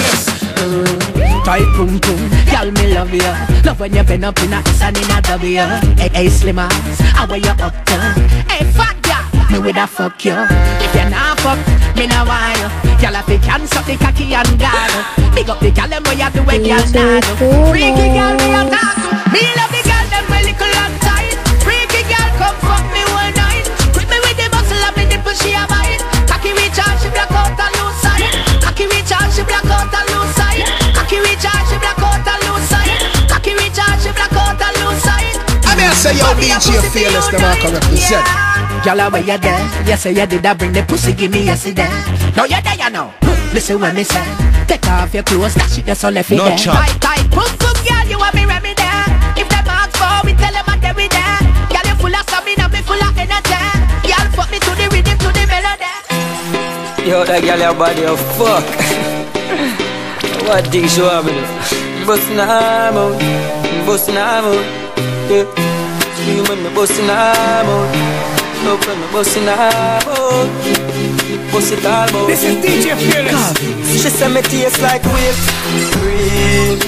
fi tight boom boom, girl me love you. Love when you bend up in a S and in a W. Hey, hey slim ass, how where you up to? Hey fat girl, me with a fuck you. If you not fuck, me no want you. Girl if you can suck the cocky and guard. Big up the girl them where you do when you stand. Freaky girl me a talk to. Me love the girl them with little and tight. Freaky girl come fuck me one night. Grip me with the muscle of me nipple she a bite. Cocky reach out she black out and loose side. Cocky reach out she black out and loose side. Cocky reach out, she black out and loose side. Cocky reach out, she black out and loose side. I mean I say yo DJ Fearless, the mark represent. Y'all where you there? Yes, you did I bring the pussy, give me yesterday. Now you there, you know. Listen when me say, take off your clothes, dash it there, so left it there. Tight, tight, puss up, girl, you want me ready there. If them ask for me, tell them I there we there. Girl, you full of stamina, me full of energy. Girl, fuck me to the rhythm, to the melody. Yo, that girl your body a fuck. What things you want me to do? Bustin' arm out, bustin' arm out. Yeah, scream when me bustin' arm out. Look when me bustin' arm out. Bust it all out. This is DJ Fearless. She say me taste like whipped cream.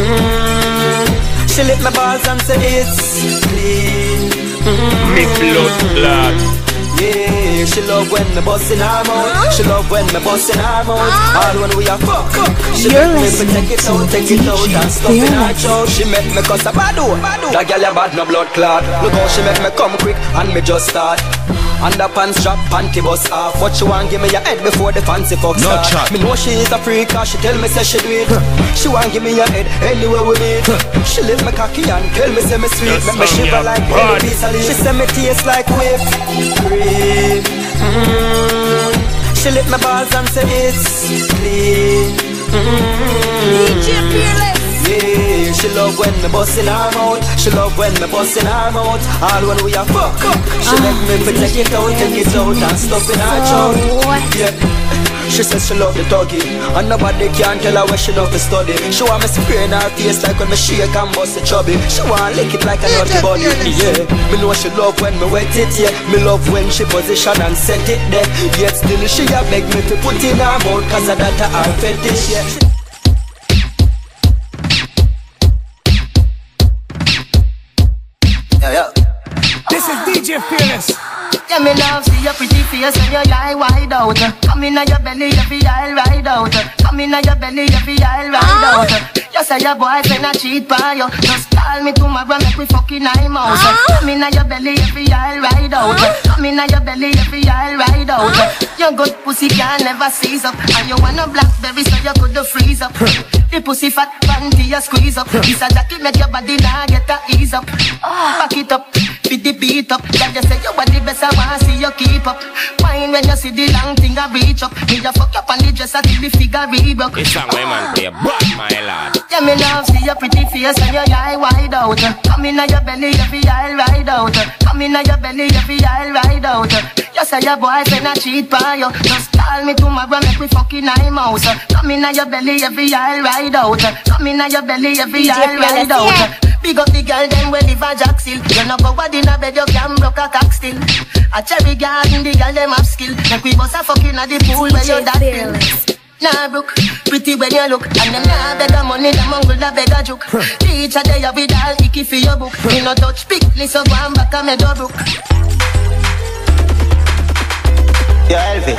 She lick my balls and say it's clean. Me blood clot. Yeah, she love when me bustin' her mouth. She love when me bustin' her mouth. All when we a fuck. She make me take it out and stuff in her throat. She make me cuss a bado. That girl a bad no blood clot. Look how she make me come quick and me just start. Underpants strap, panty bust off. What she want give me your head before the fancy fuck start. Me know she is a freak cause she tell me say she do it. She want give me your head anywhere we meet. She lift me cocky and tell me say me sweet. Make me shiver like any piece of leaf. She say me taste like whipped cream. She lick my balls and say it's clean. DJ Fearless. Yeah, she love when me bustin' her mouth. She love when me bustin' her mouth. All when we a fuck. She make me take it out and stuff in her throat. Yeah. She says she love the doggy, and nobody can tell her where she love to study. She want me spray in her face like when me shake and bust the chubby. She want lick it like a naughty body. Yeah, me know she love when me wet it. Yeah, me love when she position and set it there. Yet still she a beg me to put in her mouth cause of that her fetish. Yeah. This is DJ Fearless. Yeah, me love see your pretty face and your eye wide out. Come in your belly, every eye ride out. Come in your belly, every eye ride out. You say your boyfriend a cheat by you. Just call me tomorrow, make we fucking eye mouse. Come in your belly, every eye ride out. Come in your belly, every eye ride out. Your good pussy can never seize up, and you want a blackberry so you could freeze up. The pussy fat panty you squeeze up. This a jacket make your body now get a ease up. Back it up. with the beat up. Girl, you say you are the best, I wanna see you keep up. Wine when you see the long thing I reach up. Me just fuck up on the dress until the figure rebuck. It's a woman play, but my lord. Yeah, me love see your pretty face and your eye wide out. Come in on your belly, every eye ride out. Come in on your belly, every eye ride out. You say your boyfriend a cheat by you. Just call me tomorrow, make me fucking eye mouse. Come in on your belly, every eye ride out. Come in on your belly, every eye ride out. Big up the girl, them we live a jack still. You know go bad in a bed, you can broke a cock still. A cherry garden, the girl them have skill. Make we bust a fucking at the pool where you that feel. Nah, brook, pretty when you look. And them nah beg a money, them uncle da beg a joke. Teacher they have it all icky for your book. Me no touch pick, listen go and back a me do brook. Yo Elvis,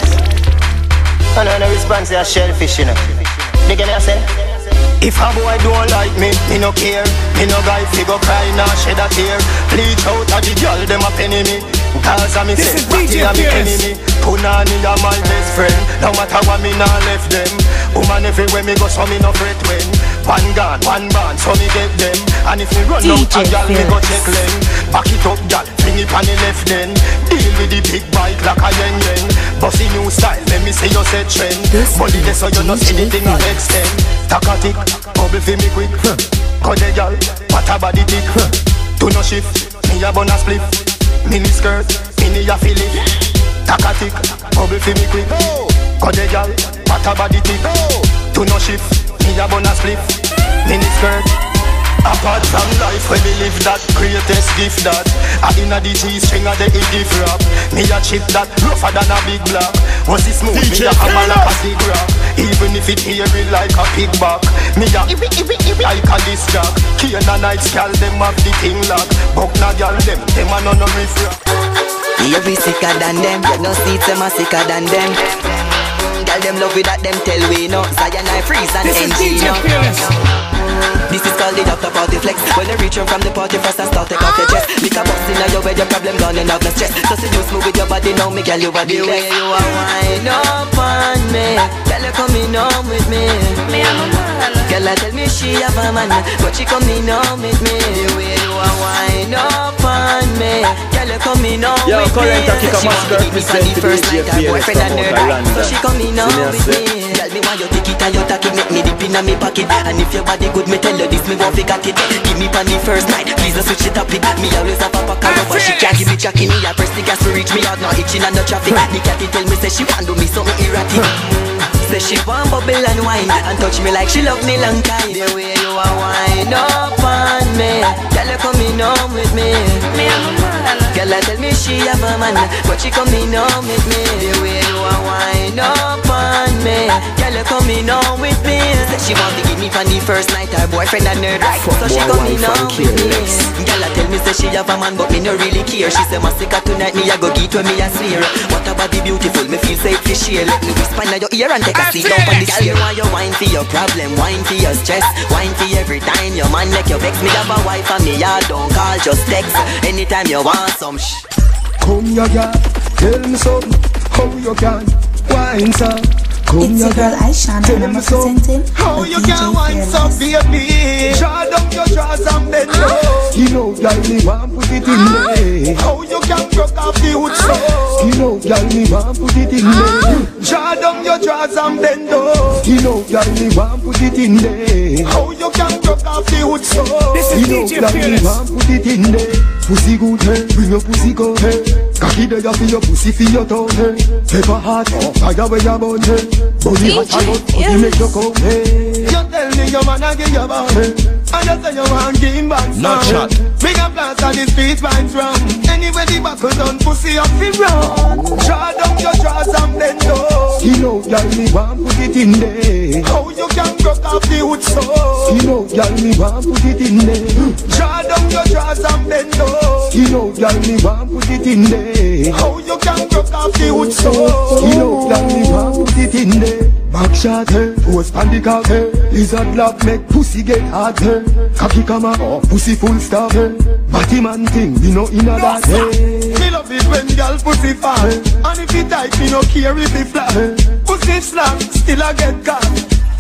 I know no response to a shellfish, you know. They get me a say? If a boy don't like me no care. Me no guy figure cry nor shed a tear. Bleach out a the girl, them a penny me. Cause I'm this is DJ enemy. Punani a my best friend. No matter what me nah left them. Woman everywhere me go so me no fret when. One gun, one band, so me get them. And if me run out a gal, me go check them. Back it up gal, bring it on the left then. Deal with the big bike like a yen yen. Bossy new style, let me see you set trend. Body there so you no see the thing I extend. Takatik, bubble for me quick. Cut the gal, what a body tick. Do no shift, me a bun a split. Mini skirt, mini a fillet. Takatik, bubble for me quick. Cut the gal, what a body tick. Do no shift, me a bun a split. Mini skirt. Apart from life when we live that greatest gift that I inna the G-string of the gift rap. Me a chip that rougher than a big block. Was it smooth, me a hammer like a big rock. Even if it hairy like a pig back. Me a like a disc jack. Key and a night scale, them have the thing lock. Buck na gal them a no riff rap. You be sicker than them, you no see them a sicker than them. Girl them love with that them tell we no. Zion I freeze and NG no. This is called the Dr. Party Flex. When you reach from the party first and start take off your dress. Make a bust in your way, your problem gone and have no stress. So seduce me with your body now, me girl you are the way you are wine up on me. Girl you coming home with me. Me I'm a man. Girl I tell me she have a man, but she coming home with me. The way you are wine up on me. Girl you coming home with me. Current Akika Massacre represent the DJ Fearless from London. So she coming home with me. Girl me want you take it and you take it, make me dip in me pocket. And if your body good, me tell you this, me won't forget it. Give me pan the first night, please don't switch it up it. Me always have a pack of rubber, she can't give me jockey. Me a press the gas to reach me out, not itching and no traffic. The catty tell me say she want do me something erratic. Say she want bubble and wine, and touch me like she love me long time. The way you are wine up on me. Girl you coming home with me. Me I'm a man. Girl I tell me she have a man, but she coming home with me. The way you are wine up on me. Girl you coming home with me. Say she want to give me for the first night. Her boyfriend a nerd right, so she coming home with me. Girl I tell me say she have a man, but me no really care. She say Massacre tonight, me a go get when me a swear. What a body beautiful, me feel safe to share. Let me whisper in your ear and take a seat down on the chair. You want your wine for your problem, wine for your stress, wine for every time your man make you vex. Me have a wife and me yard, don't call, just text. Anytime you want some Come ya girl, tell me something, how you can wine some. It's your girl Aisha and I'm representing how you can wine some baby. Draw down your drawers and bend low. You know girl me want put it in there. How you can broke off the wood so. You know girl me want put it in there. Draw down your drawers and bend low. You know girl me want put it in there. How you can broke off the wood so. You know girl me want put it in there. Pussy good hey, bring your pussy go hey. Cocky there for your pussy for your tongue hey. Pepper hot, fire where you burn hey. Body hot and hot, body make you come hey. You tell me your man a give you back hey. And you say you want give him back some. Big a plans on the street vines round. Anyway the buckle done, pussy up the run. Draw down your drawers and bend low. You know girl me want put it in there. How you can broke off the wood so. You know girl me want put it in there. Draw down your drawers and bend low. You know girl me want put it in there. How you can broke off the wood so. You know girl me want put it in there. Back shot hey, post on the cock hey. Lizard black make pussy get hard hey. Cocky come up, pussy full stop hey. Batty man thing, we no inna that hey. Me love it when girl pussy fall hey. And if it tight, me no care if it flat hey. Pussy slang, still I get caught.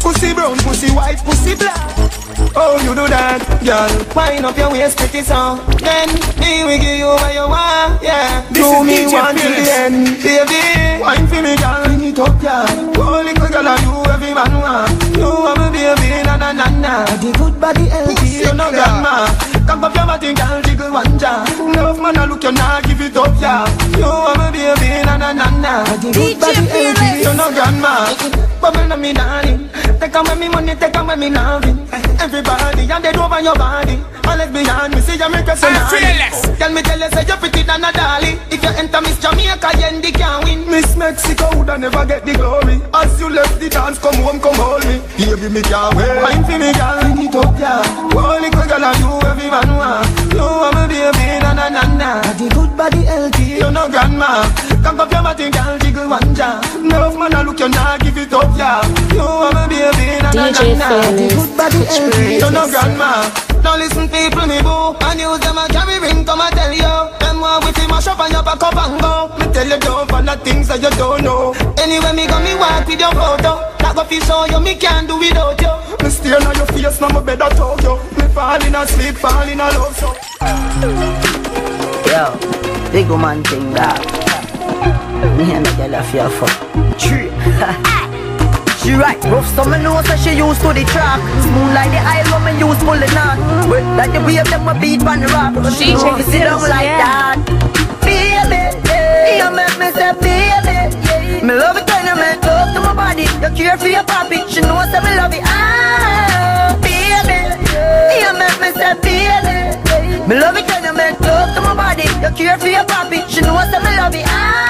Pussy brown, pussy white, pussy black. Oh, you do that, girl. Wind up your waist, pretty song. Then me will give you what you want, yeah. Do me one till the end, baby. Wine for me, girl, bring it up, yeah. Oh, little girl, you every man want. You want me, baby, na na na na. The good body healthy, you know grandma. Come up your body, girl, jiggle one jar. Love man, I look you now, give it up, yeah. You want me, baby, na na na na. The good body healthy, you know grandma. Bubble na me darling. Take away me money, take away me loving. Everybody, and they over your body. And let's be honest, me see you make us so nice. Tell me, tell you, say you're pretty than a dolly. If you enter Miss Jamaica, then they can't win. Miss Mexico would never get the glory. As you left the dance, come home, come hold me. Baby, me can't wait. Wine for me, girl, bring it up, yeah. Holy girl, and you, every man want. You want me, baby, na na na na. The good body healthy, you know grandma. Come up your body, girl, jiggle one jar. Love man, I look you now, give it up, yeah. You want me, baby, na na na na. The good body healthy, you know grandma. Now listen people, me boo. And use them a carry ring, come and tell you. Them want with him mash up and you pack up and go. Me tell you don't for the things that you don't know. Anyway, me go me walk with your photo. That go fi show you, me can't do without you. Me stare on your face, now me better talk you. Me fall in a sleep, fall in a love so. Yo, big woman thing that. Me and the girl a fear for. Tree. She right, rough so me know so she used to the track. Smooth like the aisle when me use pulling on. But like the wave them a beat on the rock. She know me sit down like that. Baby, you make me say baby. Me love it when you make love to my body. You care for your papi, she knows that me love it. Ah, baby, you make me say baby. Me love it when you make love to my body. You care for your papi, she knows that me love it.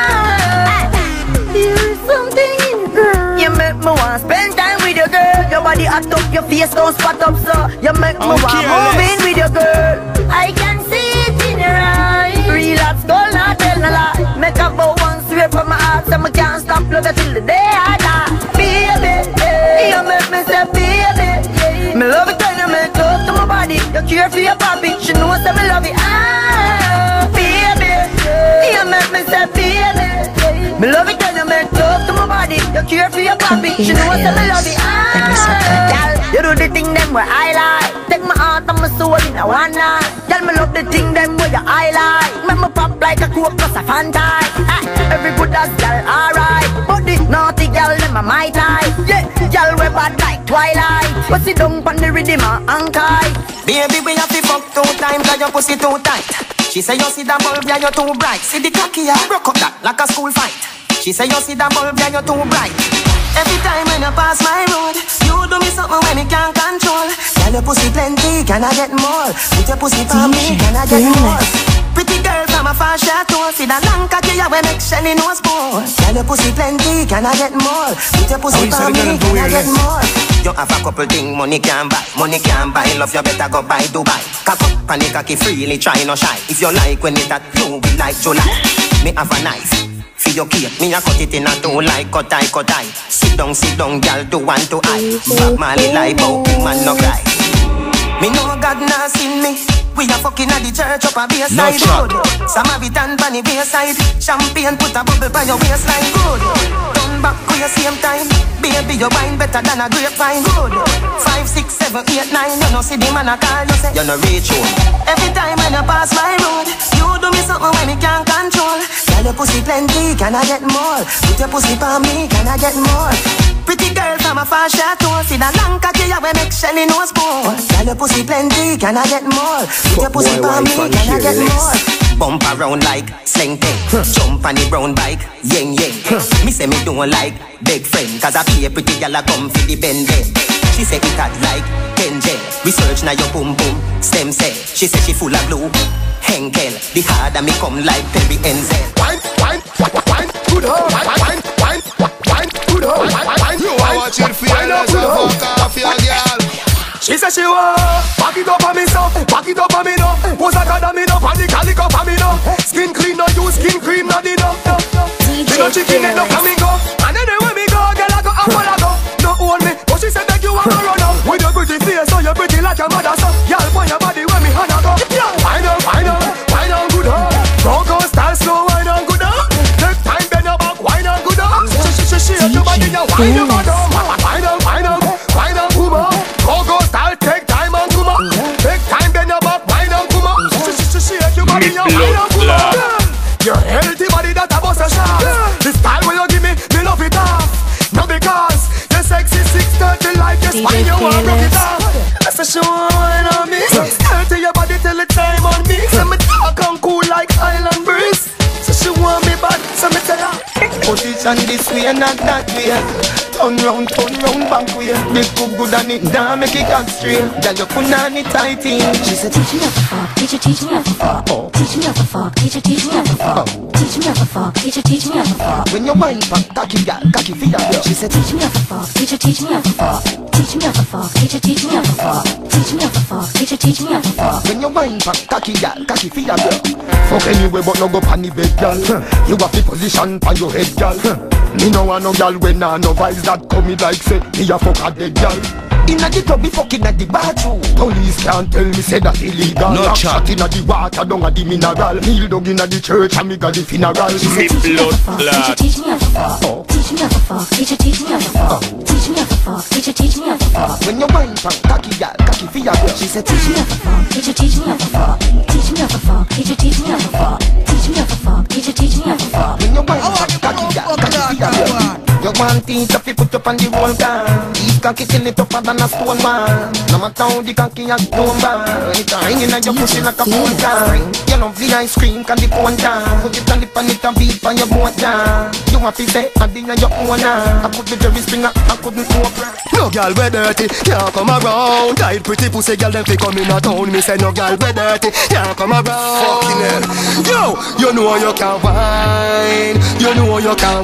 Ah, there is something in her. You make me want spend time with your girl. Your body hot up, your face don't spot up, so you make me want move in with your girl. I can see it in your eyes. Relapse, don't not tell no lie. Make up for one swear from my heart, so I can't stop love till the day I die. Baby, you make me say baby. Me love it when you make love to my body. You care for your papi, she knows that me love it. Ah, baby, you make me say baby. Me love it when you make love to my body. You care for your papi, she knows that me love it. Ah, you do the thing them where I like. Take my heart and my soul in a one night. Tell me love the thing them where you highlight. Make me pop like a coke plus a Fanta. Every good as girl alright, but the naughty girl them a my type. Yeah, girl we bad like Twilight. But sit down pon the rhythm and kite. Baby, we have to fuck 2 times cause your pussy too tight. She say you see the bulb, yeah, you're too bright. See the cocky, yeah, broke up that like a school fight. She say you see the bulb, yeah, you're too bright. Every time when you pass my road, you do me something when me can't control. Girl, your pussy plenty, can I get more? Put your pussy for me, can I get more? Pretty girl from a far chateau, see the long cocky, yeah, we make Shelly nose pour. Girl, your pussy plenty, can I get more? Put your pussy for me, can I get more? You have a couple things money can't buy. Money can't buy love, you better go buy Dubai. Cock up, panic, cocky freely, try no shy. If you like when it that, you be like July. Me have a knife, for your cake, me a cut it in a 2 like cut eye. Sit down, girl, do 1 to I. Bob Marley like bout, man no cry. Me know God not seen me. We are fucking at the church up a bayside road. Samaritan pan the bayside. Champagne put a bubble by your waistline. Good. Turn back to your same time. Baby, your wine better than a grapevine. Good. 5, 6, 7, 8, 9. You know see the man a call you say you no reach home. Every time when you pass my road, you do me something when me can't control. Girl, your pussy plenty, can I get more? Put your pussy for me, can I get more? Pretty girl from a far chateau, see the long cocky we make Shelly nose pour. Girl, your pussy plenty, can I get more? Put your pussy for me, can I get more? Bump around like sling thing, jump on the brown bike, yeng yeng. Me say me don't like big friend, cause I pay a pretty girl a come for the bend. She say it hot like Kenji. Research na your boom boom, stem cell. She say she full of blue, Henkel. The harder me come like Perry Enzel. Wine, good hoe, wine, good hoe, wine. You are watching fearless and fuck off your girl. She say she want back it up on me so, back it up on me no. Pose a card on me no, panic calico on me no. Skin clean no, use skin cream no, no. Me no chicken head no come me go, and anywhere me go, girl I go and fall I go. No own me, but she said that you want to run up. With your pretty face, so you're pretty like your mother so. Y'all point your body when me hand a go. Wine on, good hoe. Bronco style slow, wine on good hoe. Take time bend your back, wine on good hoe. She your body, you wine your bottom. Wine on. direction this way, not that way. Turn round, back way. Big good and it down, make it cock straight. Girl, you put on it tight in. She said, teach me how to fuck, teacher, teach me how to fuck. Teach me how to fuck, teacher, teach me how to fuck. Teach me how to fuck, teacher, teach me how to fuck. When you wine back, cocky girl, cocky feet up. She said, teach me how to fuck, teacher, teach me how to fuck. Teach me how to fuck, teacher, teach me how to fuck. Teach me how to fuck, teacher, teach me how to fuck. When you wine back, cocky girl, cocky feet up. Fuck anyway, but no go pan the bed, girl. You have the position on your head, girl. Me no want no girl when I no vibes that coming like say me a fuck a dead girl. Inna the tub, be fucking at the bathroom. Police can't tell me say that illegal. No shot inna the water, down at the mineral. Kneel down inna the church and me got the funeral. Me blood clot. Teach me how to fuck. Teach me how to fuck. Teacher, teach me how to fuck. Teach me how to fuck. Teacher, teach me how to fuck. When you wine from cocky girl, cocky for your girl. She said, teach me how to fuck. Teacher, teach me how to fuck. Teach me how to fuck. Teacher, teach me how to fuck. Teach me how to fuck. Teacher, teach me how to fuck. When you wine from cocky girl, cocky for your girl. You want it up, you put up on the roll car. This cocky till it tougher than a stone man. No matter how the cocky has grown back, it's a ringing and you pushing like a phone car. You love the ice cream, can the phone down. Put it on the pan, it and beat on your motor. You want to say, I didn't your owner. I put the Jerry Springer, I couldn't open. No girl we dirty, can't come around. Tight pretty pussy girl, them fi come in a town. Me say no girl we dirty, can't come around. Fucking hell. Yo, you know you can wine. You know you can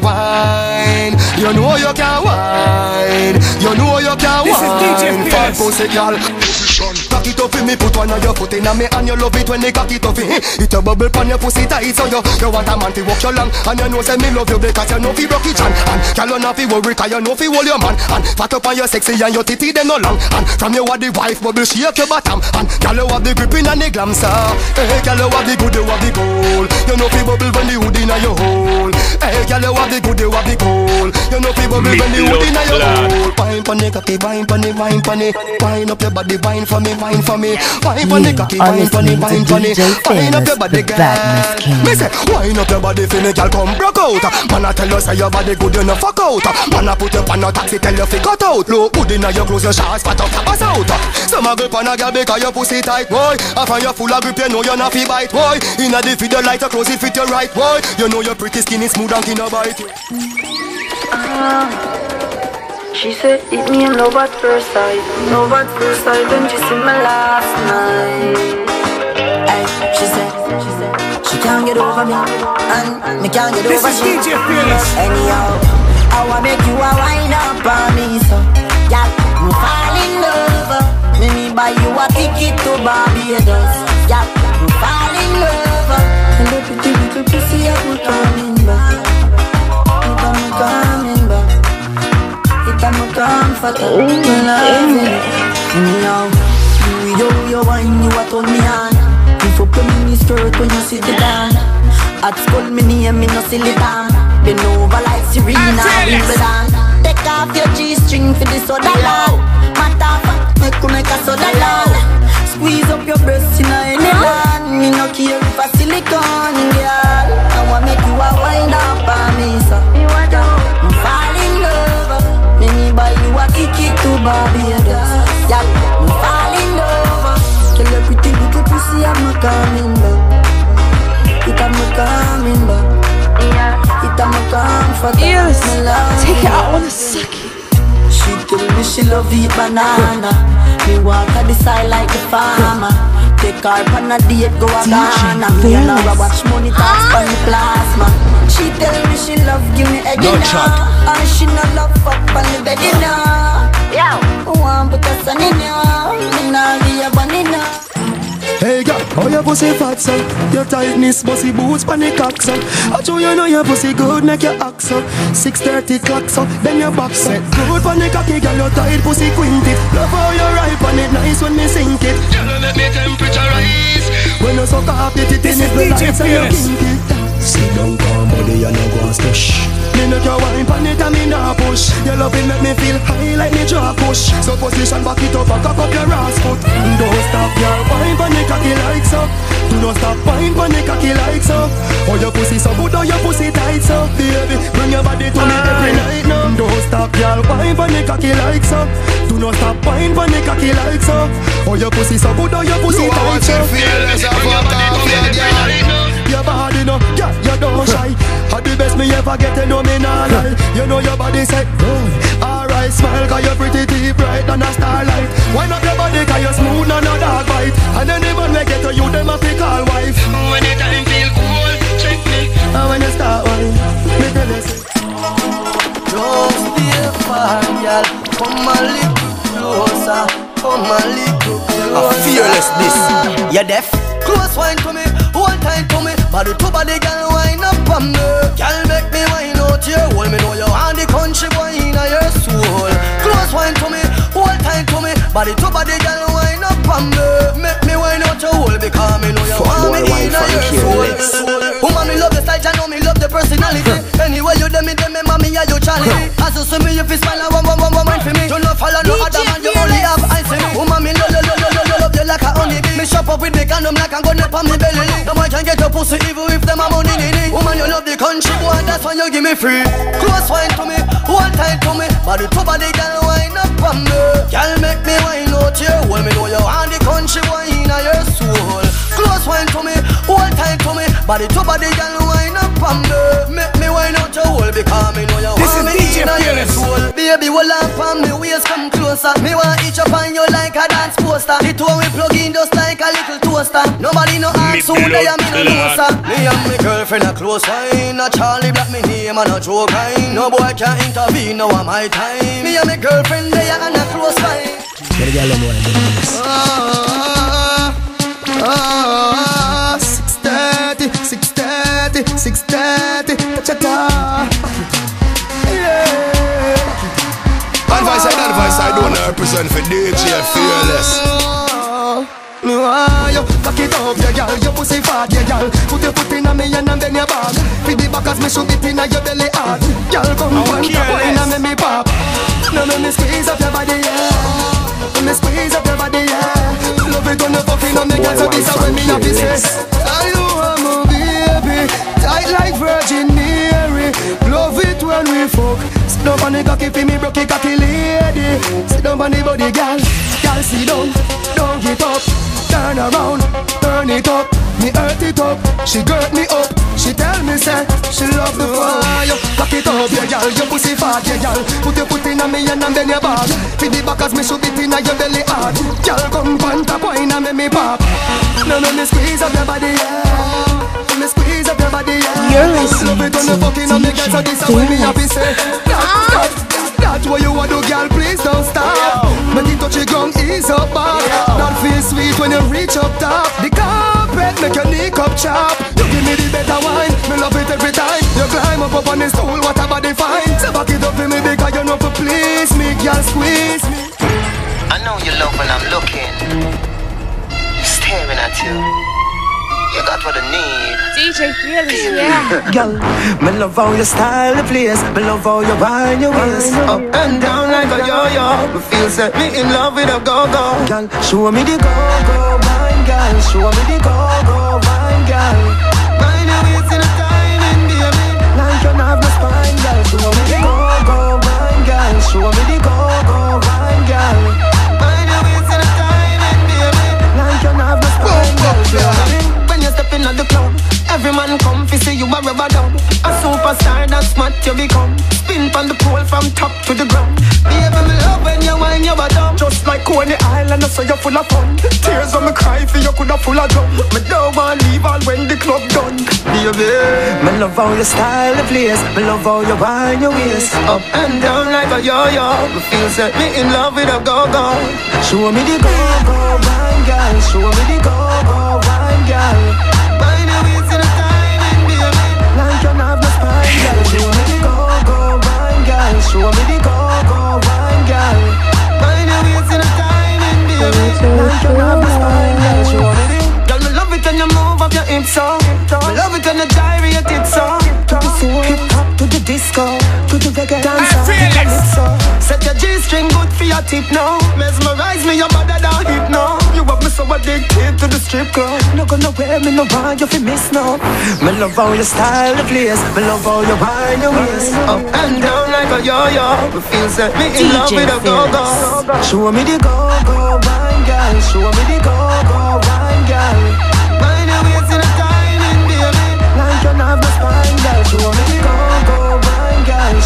wine. You know you can wine. You know you can wine. Fat pussy girl. Cock it up for me, put one on your foot in a me and you love it when they cock it up for me. It a bubble pan your pussy tight so you want a man to walk your long. And you know say me love you because you know fi rock it and girl you know fi worry cause you know fi hold your man. And fat up on your sexy and your titty them no long. And from you have the wife bubble shake your bottom. And girl you have the gripping and the glam sir. Hey girl you have the good, you have the gold. You know fi bubble when the hood in your hole. Hey girl you have the good, you have the gold. You know fi bubble when the hood in your hole. Wine pon the cocky, wine pon the, wine pon the. Wine up your body, wine for me, wine for me. Wine pon the cocky, wine pon the, wine pon the. Wine up your body, girl. Me say, wine up your body for me, girl, come broke out. Man I tell you say your body good, you no fuck out. Man I put you on a taxi, tell you fi cut out. Look good inna your clothes, your shorts, fat up, pass out. Some a girl pon a girl because your pussy tight, boy. I find you full of grip, you know you not fi bite, boy. Inna the video light, your clothes it fit you right, boy. You know your pretty skin is smooth and can bite. She said hit me in love at first sight. Love at first sight when she see me last night. Ay, she said she can't get over me and me can't get over she. Anyhow, I wanna make you a wine up on me so yeah, me fall in love. Me buy you a ticket to Barbados. Yeah, me fall in love. And the pretty little pussy I put coming back. I'm coming back. I'm a comforter, anyhow, you wine, you a turn me on. Lift up your mini skirt when you sit down. At school, me name, me no silly damn. Bend over like Serena, Wimbledon. Take off your G-string for the soda lad. Matter fact, make a soda lad. Squeeze up your breasts in any land. Me no care if a silicone, girl. I wanna make you a wind up on me, so I'm fall in love. Me buy you a ticket to Barbados. Yeah, me fall in love. Tell your pretty little pussy I'm a coming back. It I'm a coming back. It I'm a comfort. Yes, take it out on a second. She tell me she love eat banana. Me walk at the side like the farmer. Take her on a date, go a Ghana. Me and her watch money talks on the plasma. She tell me she love give me egg in her. And she no love fuck on the bed in her. Who want put us on in her? Me nah give a banana. Hey girl, how your pussy fat so? Your tightness, bossy boots, panic cock so. I show you know your pussy good, make your act so. 6:30 clock so, then your back set. Good panic cocky, girl, your tight pussy quinted. Love how you ride on it, nice when me sink it. Girl, make me temperature rise. When you suck off the titty, nipple lights and you kink it. Sit down, calm body, and no go and stush. Me make your wine pan it and me nah push. Your love it make me feel high like me jaw push. So position back it up and cock up your ass foot. Don't stop your wine pan it cocky like so. Do not stop wine pan it cocky like so. Oh your pussy so good, oh your pussy tight so. Baby, bring your body to me every night now. Don't stop your wine pan it cocky like so. Do not stop wine pan it cocky like so. Oh your pussy so good, oh your pussy tight so. Bring your body to me every night now. your body, no. Yeah, you don't shy. Had the best me ever get to know me nah lie. You know your body say, alright, smile, cause you're pretty deep, bright than a starlight. Wind up your body, cause you're smooth and no dog bite. And anyone we get to you, them a pick all wife. When the time feel cool, check me. And when you start wine, me tell you say, don't stay far, girl. Come a little closer. Come a little closer. fearlessness. You deaf? Close wine to me, hold tight to me. Body to body, girl, wine up on me. Girl, make me wine out your hole. Me know you want the country boy in your soul. Close wine to me, hold tight to me. Body to body, girl, wine up on me. Make me wine out your hole because me know you want me in your soul. Woman, me love the style, you know me love the personality. Anyway, you dem me, mommy, are you Charlie? As you see me, you feel smile and one mind for me. You no follow no other man, you only have eyes for me. Woman, me love you like a honey bee. Me shop up with the condom like I'm gonna pop me belly. No man can get your pussy even if them are money needy. Woman, you love the country boy, that's why you give me free. Close wine to me, hold tight to me. Body to body, girl, wine up on me. Girl, make me wine out your hole. Me know you want the country boy in your soul. Close wine to me, hold tight to me. Body to body, girl, wine up on me. Make me wine out your hole because me know you want me in your soul. Baby, hold up on me, waist come closer. Me want each up on you like a dance poster. The two we plug in just like a little toaster. Nobody no ask who they are, me no know sir. Me and my girlfriend a close wine. A Charlie Black me name and a Joe Grind. No boy can intervene, now I'm my time. Me and my girlfriend they are and a close wine. Get a girl on one. 6:30, touch a car. Advice I don't represent for DJ Fearless. You fuck it up, yeah, girl. Your pussy fat, yeah, girl. Put your foot in a me and then your bag. Feed the back as me shoot it in a your belly hard. Girl, come on, top wine and make me pop. Now make me squeeze up your body, yeah. Let me squeeze up your body, yeah. Love it when you fucking on me, girl. So this is when me have to say, I know my baby, tight like Virgin Mary. Love it when we fuck. Sit down on the cocky for me, broke cocky lady. Sit down on the body, girl. Girl, sit down, don't get up. Turn around, turn it up. Me earth it up, she girt me up. She tell me say, she love the fire. Cock it up, yeah, girl. Your pussy fat, yeah, girl. Put your foot in a me and then your bag. Feed the back as me shoot it in a your belly hard. Girl, come pan top wine and make me pop. Now let me squeeze up your body, yeah. Let me squeeze up your body, yeah. You're listening love it on the fucking on the girl, so this is what me happy say. That's what you want to, girl, please don't stop. When you touch your ground, ease up back. That feels sweet when you reach up top. The carpet make your knee cup chop. You give me the better wine, me love it every time. You climb up on the stool, what a body fine. So back it up for me because you know to please me, girl, squeeze me. I know you love when I'm looking, staring at you. You got what I need. DJ Fearless, yeah. Girl, me love how you style the place. Me love how you wind your waist up and down like a yo-yo. Me feel set me in love with a go-go. Girl, show me the go-go wine, girl. Show me the go-go wine, girl. Mind your waist in a timing, baby. Like you have no spine, girl. Show me the go-go wine, girl. Show me the go-go wine, girl. Mind your waist in a timing, baby. Like you have no spine, girl. Stepping at the club, every man come fi see you a rubber dub. A superstar, that's what you become. Spin from the pole from top to the ground. Baby, me love when you whine your bottom. Just like Coney Island, so you're full of fun. Tears when me cry for you coulda full of drum. Me don't want leave all when the club done. Baby, me love how you style the place. Me love how you whine your waist up and down like a yo-yo. Me feel set me in love with a go-go. Show me the go-go wine, girl. Show me the go-go wine, girl. Mind your waist in a timing, baby. Like you have no spine, girl. Show me the go-go wine, girl. Show me the go-go wine, girl. Mind your waist in a timing, baby. Like you have no spine, girl. Show me the. Girl, me love it when you move up your hips so. Me love it when you gyrate it so. To the soul, hip hop, to the disco, to the reggae dance, to the calypso. Set your G-string good for your tip now. Mesmerize me, your body down hip now. You have me so addicted to the strip club. No gonna wear me no want you fi miss now. Me love how you style the place. Me love how you wind your waist up and down like a yo-yo. Me feel set me in love with a go-go. Show me the go-go wine, girl. Show me the go-go wine, girl. Mind your waist in a timing, baby.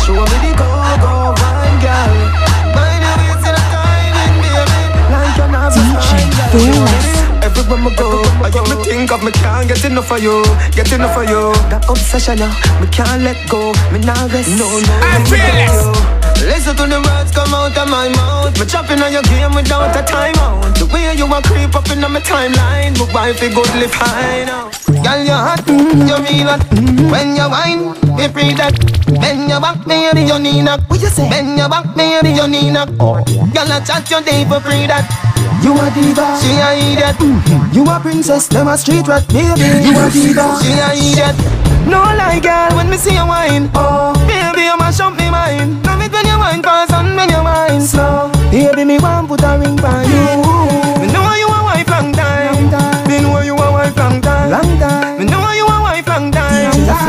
Show me the go-go wine, girl. Mind your ways till the timing, baby. Like you're not fine, everywhere me go, I get me think of me can't get enough of you, get enough of you. That obsession, me can't let go, me not rest. No, I'm fearless. Listen to the words come out of my mouth. Me chopping on your game without a timeout. The way you a creep up in my timeline, my wife is good live high now. Girl, you hot, you real hot. When you whine, me free that. Bend your back, baby, you need a. What you say? Bend your back, baby, you need a. Girl, I chat your day for free that. You a diva, she a idiot. You a princess, them a street rat, baby. You a diva, she a idiot. No lie, girl, when me see you whine, oh, baby, you mash up me mind. Love it when you whine fast and when you whine slow. Baby, me want put a ring by you. Me know you a wife long time. Me know you a wife long time. Me know you a wife long time.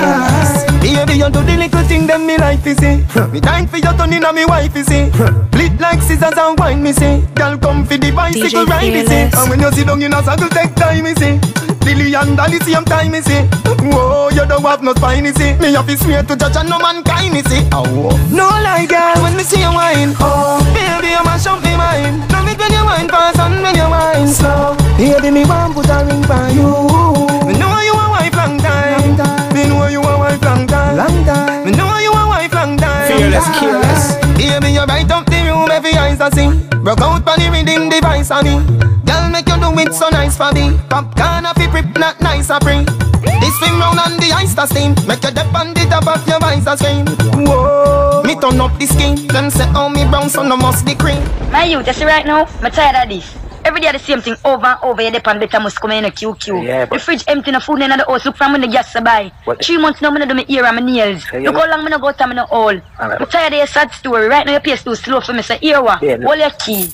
Baby, you do the little thing them me like to see. Me dying for you turning on me wife you see. Split like scissors and wine me see. Girl come for the bicycle ride me see. And when you sit down in a circle take time me see. Lily and Dolly same time me see. Whoa, you don't have no spine me see. Me have to swear to judge and no mankind me see. Oh, no lie girl when me see you whine. Oh, baby you mash up me mind. Love it when you whine fast and when you whine slow. Baby me want put a ring for you. Me know you a wife long time. Me know you a wife long time. Me know you a wife long time. Fearless, careless. Baby you right up the room every eyes I see. Broke out for the reading device on me. Girl make you do it so nice for me. Popcorn off the prip not nice or free. This swing round on the ice to steam. Make you dip on the top of your eyes and scream. Whoa, me turn up the skin. Them say oh me brown so no must be cream. My youth, you see right now, I'm tired of this. Every day the same thing over and over. You depend better must come in a QQ. Yeah, the fridge empty, no food in the house. Look from when the gas to buy. 3 months now, I do my ear and my nails. Look how long I go to my hole. I'm tired of your sad story. Right now your pace too slow for me. So here what? Hold your key.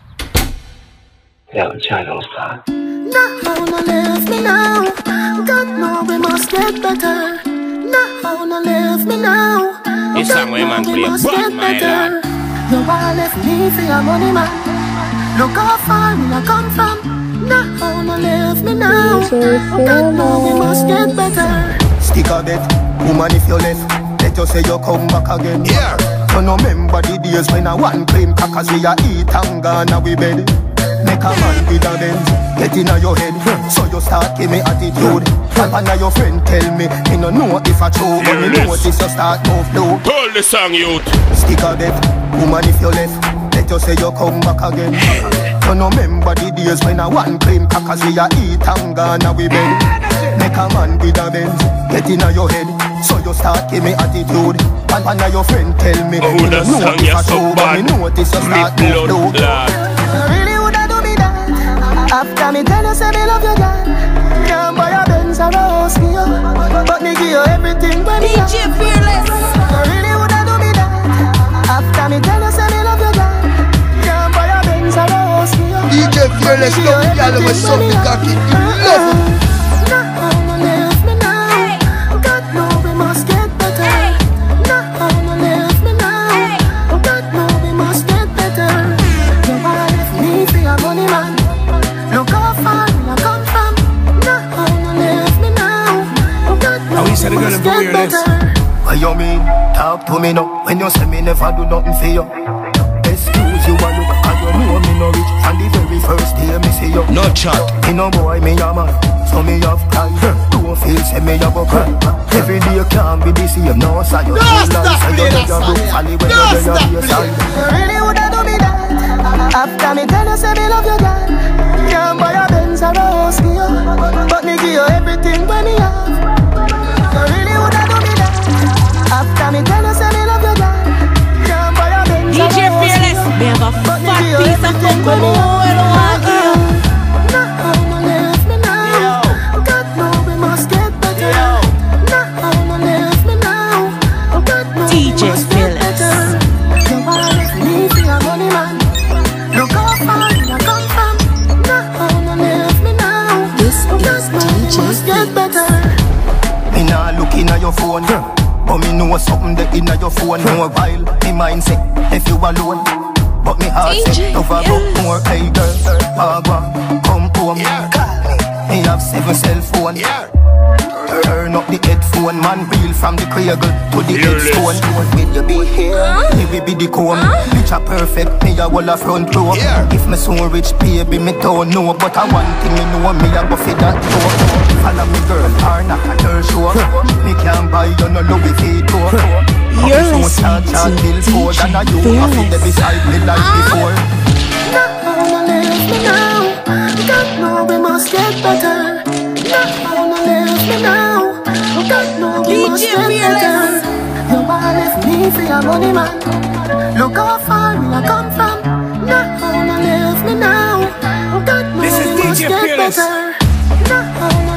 Yeah, I'm trying to start. No, no, leave me now. God know we must get better. No, no, leave me now. This song we man play, but my lad. You wanna left me for your money, man. Look how far I come from. No, no, leave me now. God know we must get better. Stick a bet, woman if you left, let you say you come back again. Yeah. You no remember the days when I one cream crackers we a eat and gone we bed. Make a man with a Benz, get in your head. So you start give me attitude. And now your friend tell me, me no know if I true, but me know this you start move low. Hold the song, youth. Stick a bet, woman if you left, let you say you come back again. You no remember the days when I one cream crackers we a eat and gone we bed. Make a man with a Benz, get in your head. So you start give me attitude. And now your friend tell me, oh, me no know if I true, but me know this you start move low. Really woulda do me that? After me tell you say me love you, girl. Can't buy a Benz or a house for you, but me give you everything when me have. DJ Fearless. Really woulda do me that? After me tell you say me love you, girl. Can't buy a Benz or a house for you. DJ Fearless, love the girl with something cocky. Love it. No, leave me now. God know we must get better. No, leave me now. God know we must get better. You wanna left me for your money, man. Look how far I come from. No, leave me now. God know we must get better. What you mean? Talk to me now. When you say me never do nothing for you. Excuse you a look, and you know me no rich. From the very first day me see you. No chat. Me no boy, me a man. So me have pride. Don't feel say me a go cry. Every day can't be the same. No, so you don't lie. So you know you broke folly when you do your side. You really woulda do me that? After me tell you say me love you, girl. Can't buy a Benz or a house for you, but me give you everything when me have. You really woulda do me that? After me tell you say me love you, girl. Can't buy a Benz or a house for you, me have a fat piece of funk when I want you. No, leave me now. God know we must get better. No, leave me now. God know DJ we must get better. You wanna leave me for your money, man. Look how far I come from. No, leave me now. This God is know we DJ must get better. Me nah looking at your phone, but me know something that in your phone. More while me mind say if you alone. But me heart say, over up more, hey girl, Pagua, come home, call me. Me have 7 cell phone. Turn up the headphone, man, wheel from the cradle to the headstone. Will you be here? Me we be the comb. Picture perfect, me a wall a front row. If me so rich, baby, me don't know. But I one thing me know, me a go for that door. Follow me girl, or not at her show. Me can't buy you no Louis Vuitton. You're listening to DJ Fearless. Beside me like before. Not wanna leave me now. God know we must get better. Not wanna leave me now. God know we must get better. You wanna left me for your money, man. Look how far we come from. Not wanna leave me now. God know we must get better. Not wanna